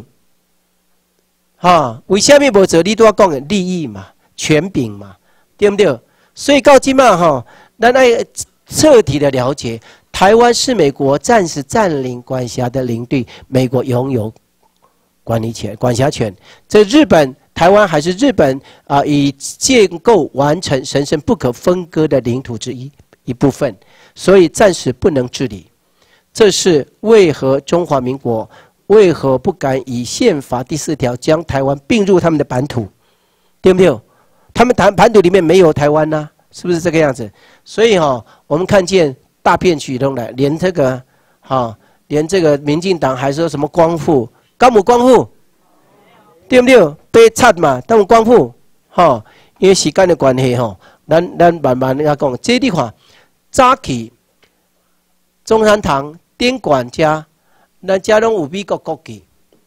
为什么无做？你都要讲利益嘛，权柄嘛，对不对？所以到今嘛咱要彻底的了解，台湾是美国暂时占领管辖的领地，美国拥有管辖权。这日本台湾还是日本已建构完成神圣不可分割的领土之一部分，所以暂时不能治理。这是为何中华民国为何不敢以宪法第4条将台湾并入他们的版图，对不对？他们版图里面没有台湾呐。是不是这个样子？所以我们看见大变举动来，连这个连这个民进党还说什么光复，敢有光复？对不对？被插嘛，但有光复因为时间的关系咱慢慢要讲。这你看，早起中山堂典馆家，咱家拢有美国国旗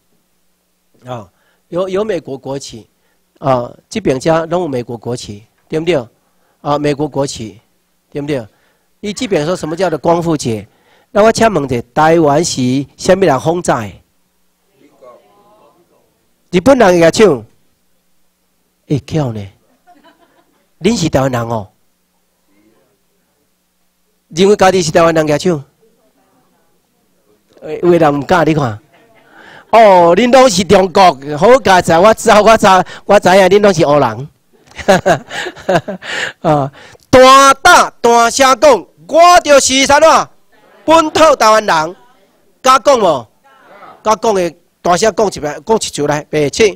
有美国国旗这边家拢有美国国旗，对不对？美国国旗，对不对？你这边说什么叫做光复节？那我请问者，台湾是什么人轰炸的？日本人会唱，会叫呢？恁是台湾人认为家己是台湾人会唱？有的人唔敢，你看。恁拢是中国，好佳哉！我知影，恁拢是黑人。大胆大声讲，我就是啥咯？本土台湾人，敢讲无？敢讲的大声讲一句来，白请。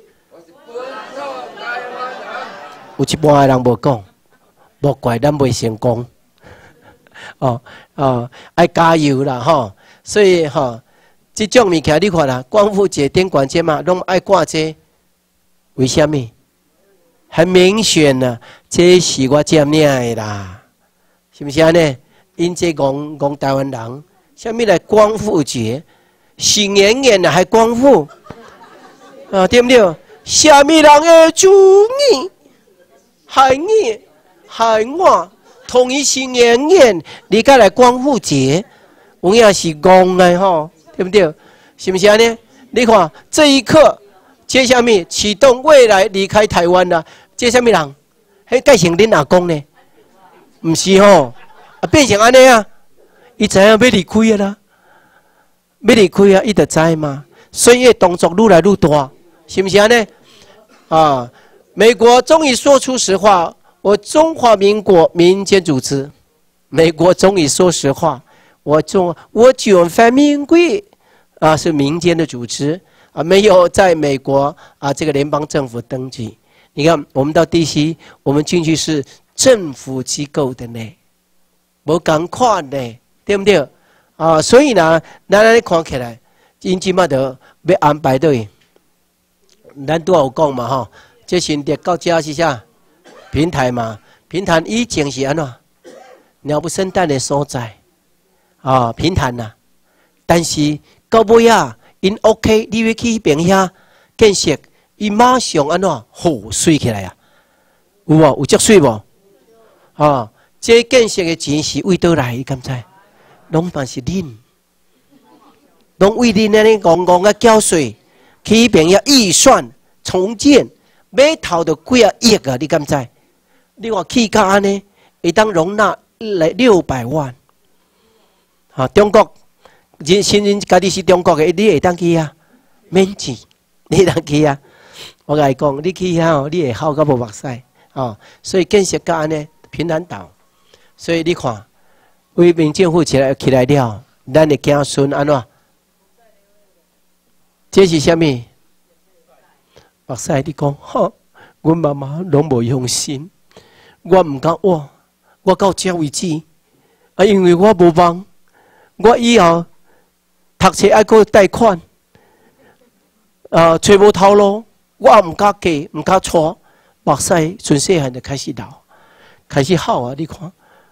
有一半的人无讲，莫怪咱未成功。爱加油啦所以这种物件你看啦，光复节、典馆节嘛，拢爱挂这，为什么？很明显啦，这是我占领的啦，是不是安尼？因这讲台湾人，什么来光复节，喜年年还光复，对不对？什么人的主意，害你害我，同一是年年，你该来光复节，有影是戆的对不对？是不是安尼？你看这一刻，接下面启动未来离开台湾啦。这什么人？迄改成恁阿公呢？唔是变成安尼啊！伊知影要离开啊啦，要离开啊，伊就知嘛。所以动作愈来愈大，是不是安尼？美国终于说出实话，我中华民国民间组织，美国终于说实话，我军方民国是民间的组织没有在美国这个联邦政府登记。你看，我们到地西，我们进去是政府机构的呢，无同款呢，对不对？ 啊，所以呢，咱安尼看起来，因即马就要安排倒去。咱拄有讲嘛吼，这新竹到遮是啥？平台嘛，平潭以前是安怎？鸟不生蛋的所在啊，平潭呐。但是到尾啊，因 OK， 你要去边遐建设，伊马上安怎好水起来啊？有无？有足水无？啊，这建设的钱是为倒来？你敢知？拢嘛是恁，拢为恁安尼戆戆啊缴税，去边遐预算重建，每头就几啊亿啊！你敢知？你话起价安尼，会当容纳600万。啊，中国人家己是中国的，你会当去啊？免钱，你会当去啊？我甲你讲，你去遐哦，你会好到无目屎哦。所以建设甲安尼平潭岛，所以你看，为民政府起来了，咱的子孙安怎？这是啥物？目屎你讲，吼，阮妈妈拢无用心。我唔敢活，我到这为止。啊，因为我无望，我以后读册爱搁贷款，找无头路，我唔敢嫁，唔敢娶，目屎从细汉就开始流，开始哭啊！你看，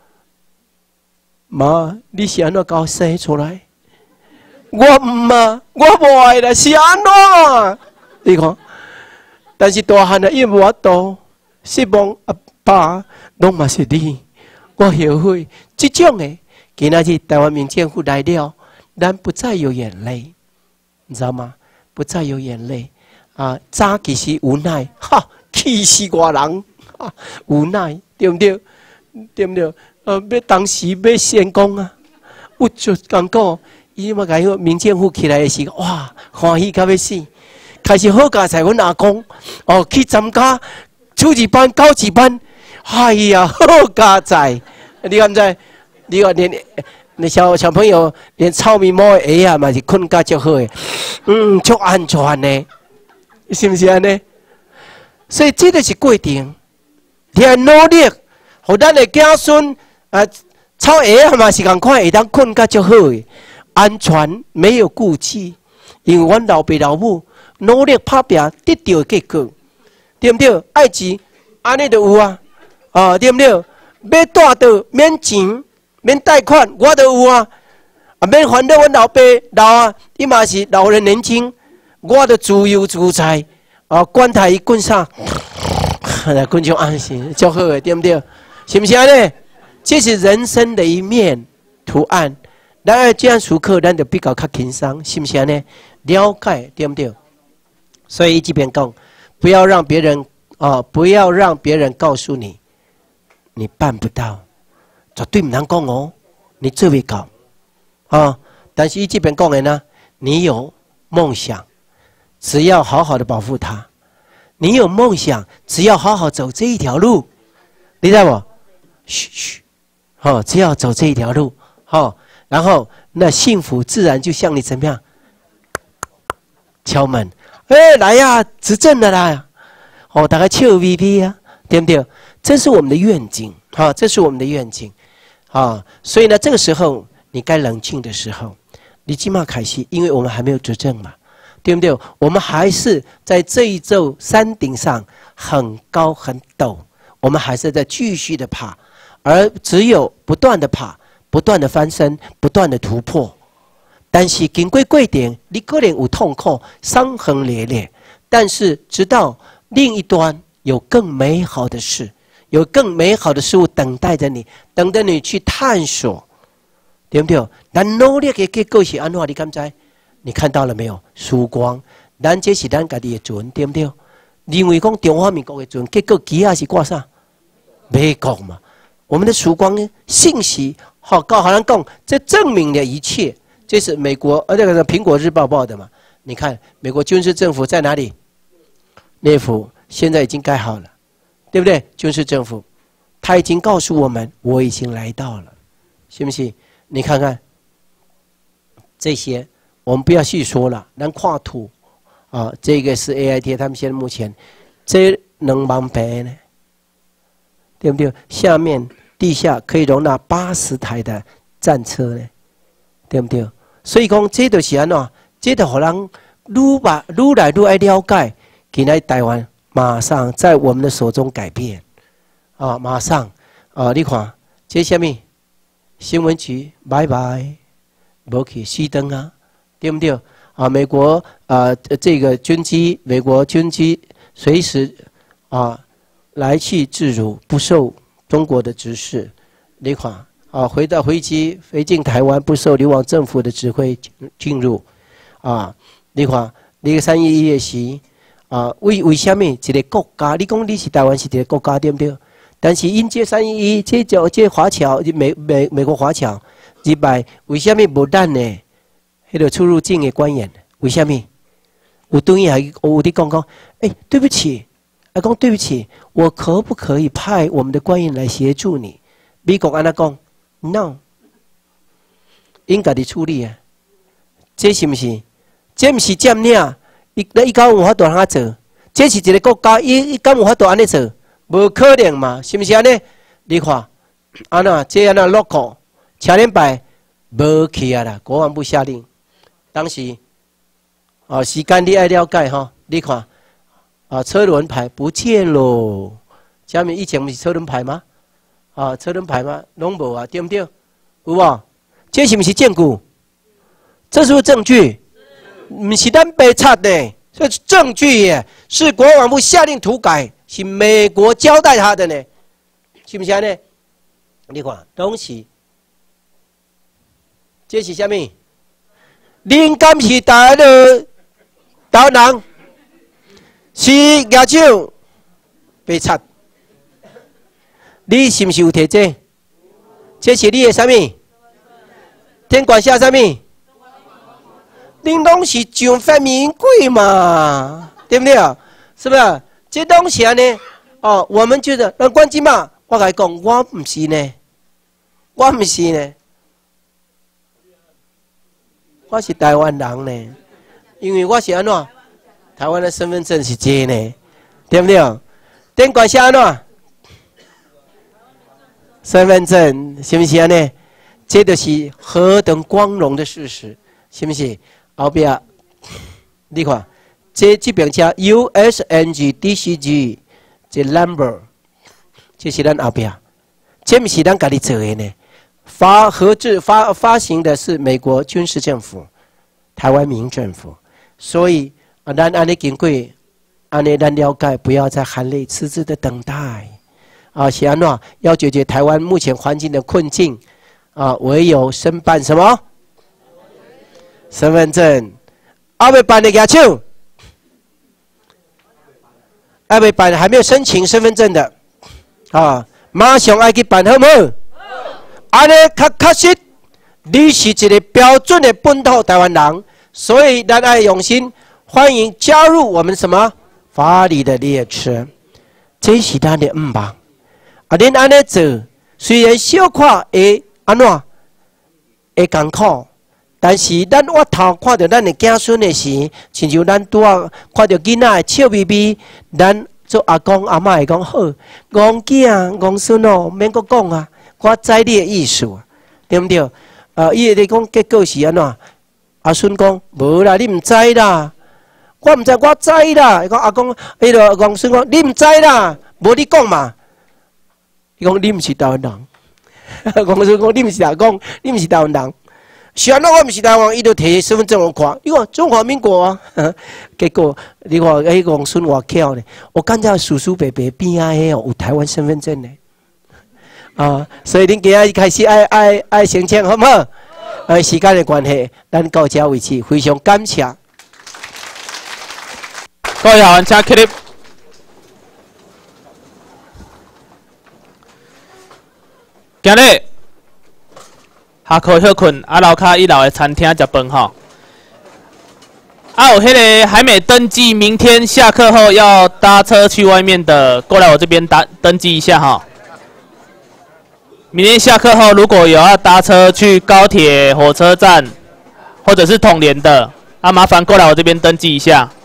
妈，你是安怎搞生出来？我唔啊，我无爱啦，是安怎？你看，但是大汉啊，伊无法度，失望啊。爸，拢嘛是你，我后悔。这种的，今仔日台湾民政府来了，咱不再有眼泪，你知道吗？不再有眼泪啊！早其实无奈，哈，气死外人，哈，无奈，对不对？对不对？要当时要成功啊！我就讲过，伊嘛讲民政府起来的时候，哇，欢喜到要死，开始好加在阮阿公哦去参加初级班、高级班。哎呀，好加载！你敢知？你看连小朋友连草莓毛的鞋啊嘛是困觉足好的，足安全的，是不是安尼？所以这个是过程，要努力，互咱的子孙啊，草鞋啊嘛是共款，会当困觉足好的，安全没有顾忌，因为阮老爸老母努力打拼得到结果，对不对？爱钱安尼就有啊。啊，对不对？要带到免钱、免贷款，我都有啊。啊，免烦恼，阮老爸老啊，伊嘛是老人年轻，我都自由自在。啊，管他伊管啥，管就安心，就好的，对不对？是不是安尼？这是人生的一面图案。咱这样时刻，咱就比较轻松，是不是安尼？了解，对不对？所以这边讲，不要让别人不要让别人告诉你。你办不到，绝对唔能讲哦，你做未到啊！但是伊这边讲的呢，你有梦想，只要好好的保护它；你有梦想，只要好好走这一条路，你知道不？嘘嘘，只要走这一条路，然后那幸福自然就向你怎么样敲门？来呀，执政的啦！大家笑眯眯啊，对不对？这是我们的愿景，这是我们的愿景，所以呢，这个时候你该冷静的时候，你起码开始，因为我们还没有执政嘛，对不对？我们还是在这一座山顶上很高很陡，我们还是在继续的爬，而只有不断的爬，不断的翻身，不断的突破。但是经过过程，你可能有痛苦、伤痕累累，但是直到另一端有更美好的事。有更美好的事物等待着你，等着你去探索，对不对？咱努力的结果是安怎？你敢知？你看到了没有？曙光，咱这是咱家己的船，对不对？认为讲中华民国的船，结果旗下是挂啥？美国嘛。我们的曙光信息，告好像讲，这证明了一切。这是美国，那个苹果日报报的嘛？你看，美国军事政府在哪里？内府现在已经盖好了。对不对？军事政府，他已经告诉我们，我已经来到了，信不信？你看看这些，我们不要细说了。咱看图啊，这个是 AIT， 他们现在目前这2万平呢，对不对？下面地下可以容纳80台的战车呢， 对不对？所以讲，这就是安怎，这就互人愈来愈爱了解，今仔台湾马上在我们的手中改变，啊，马上啊，你看这什么新闻局拜拜，无去熄灯啊，对不对？啊，美国这个军机，美国军机随时啊来去自如，不受中国的指示。你看啊，飞机飞进台湾，不受流亡政府的指挥进入。啊，你看，你个311的时，啊，为什么一个国家？你讲你是台湾是一个国家，对不对？但是因这311，这华侨，美国华侨入来，为什么无咱呢？迄个出入境的官员，为什么？有对还有的讲，对不起，讲对不起，我可不可以派我们的官员来协助你？美国安那讲 ，no， 应该的处理啊，这是不是？这不是占领，伊敢有法度通做？这是一个国家，伊敢有法度安尼做？无可能嘛，是不是安尼？你看，安那这安那 local， 车联牌无去啊啦，国防部下令，当时啊时间你爱了解哈，你看啊车轮牌不见咯，下面以前不是车轮牌吗？啊车轮牌吗？拢无啊，对不对？有无？这是不是证据？这是不是证据？不是咱白插的，这是证据耶，是国防部下令涂改，是美国交代他的呢，是不是安尼？你看，拢是，这是什么？您敢是台的台湾人？是亚洲白插，你是不是有摕这？这是你的什么？天管下什么？恁拢是上反名贵嘛，对不对？是不是？这东西呢？哦，我们觉得那关键嘛，我来讲，我不是呢，我不是呢，我是台湾人呢，因为我是安怎？台湾的身份证是这呢，对不对？天管下安怎？身份证是不是安尼？这就是何等光荣的事实，是不是？后边，你看，这边车 USNG DCG 这 number， 这是咱后边，这不是咱家己做的呢。发行的是美国军事政府、台湾民政府，所以咱安尼经过，安尼咱了解，不要再含泪痴痴的等待。啊，是安怎？要解决台湾目前环境的困境，啊，唯有申办什么？身份证，还没办的举手，还没办还没有申请身份证的，啊，马上要去办好不好？安尼确实，你是一个标准的本土台湾人，所以咱爱用心，欢迎加入我们什么法理的列车，这是咱的棒。啊，恁安尼做，虽然小可会安怎会艰苦。但是，我头看到咱的子孙的时，亲像咱拄啊看到囡仔笑眯眯，咱做阿公阿嬷会讲好，戆囝戆孙哦，免阁讲啊，我知你的意思，对不对？伊会讲结果是安怎？阿孙讲无啦，你唔知啦，我唔知，我知啦。伊讲阿公，迄个戆孙讲你唔知啦，无你讲嘛。伊讲你唔是台湾人，戆孙讲你唔是阿公，你唔是台湾人。是安怎我毋是台湾，伊就摕身份证我看，你看中华民国啊，结果你看迄个孙偌巧呢，我感觉叔叔伯伯边仔迄有台湾身份证呢，啊，所以恁今仔开始爱申请好唔好？时间的关系，咱到这为止，非常感谢。 各位学员请起立。今日。下课休困，楼骹1楼的餐厅食饭吼。有迄个还没登记，明天下课后要搭车去外面的，过来我这边登记一下哈。明天下课后如果有要搭车去高铁、火车站或者是统联的，麻烦过来我这边登记一下。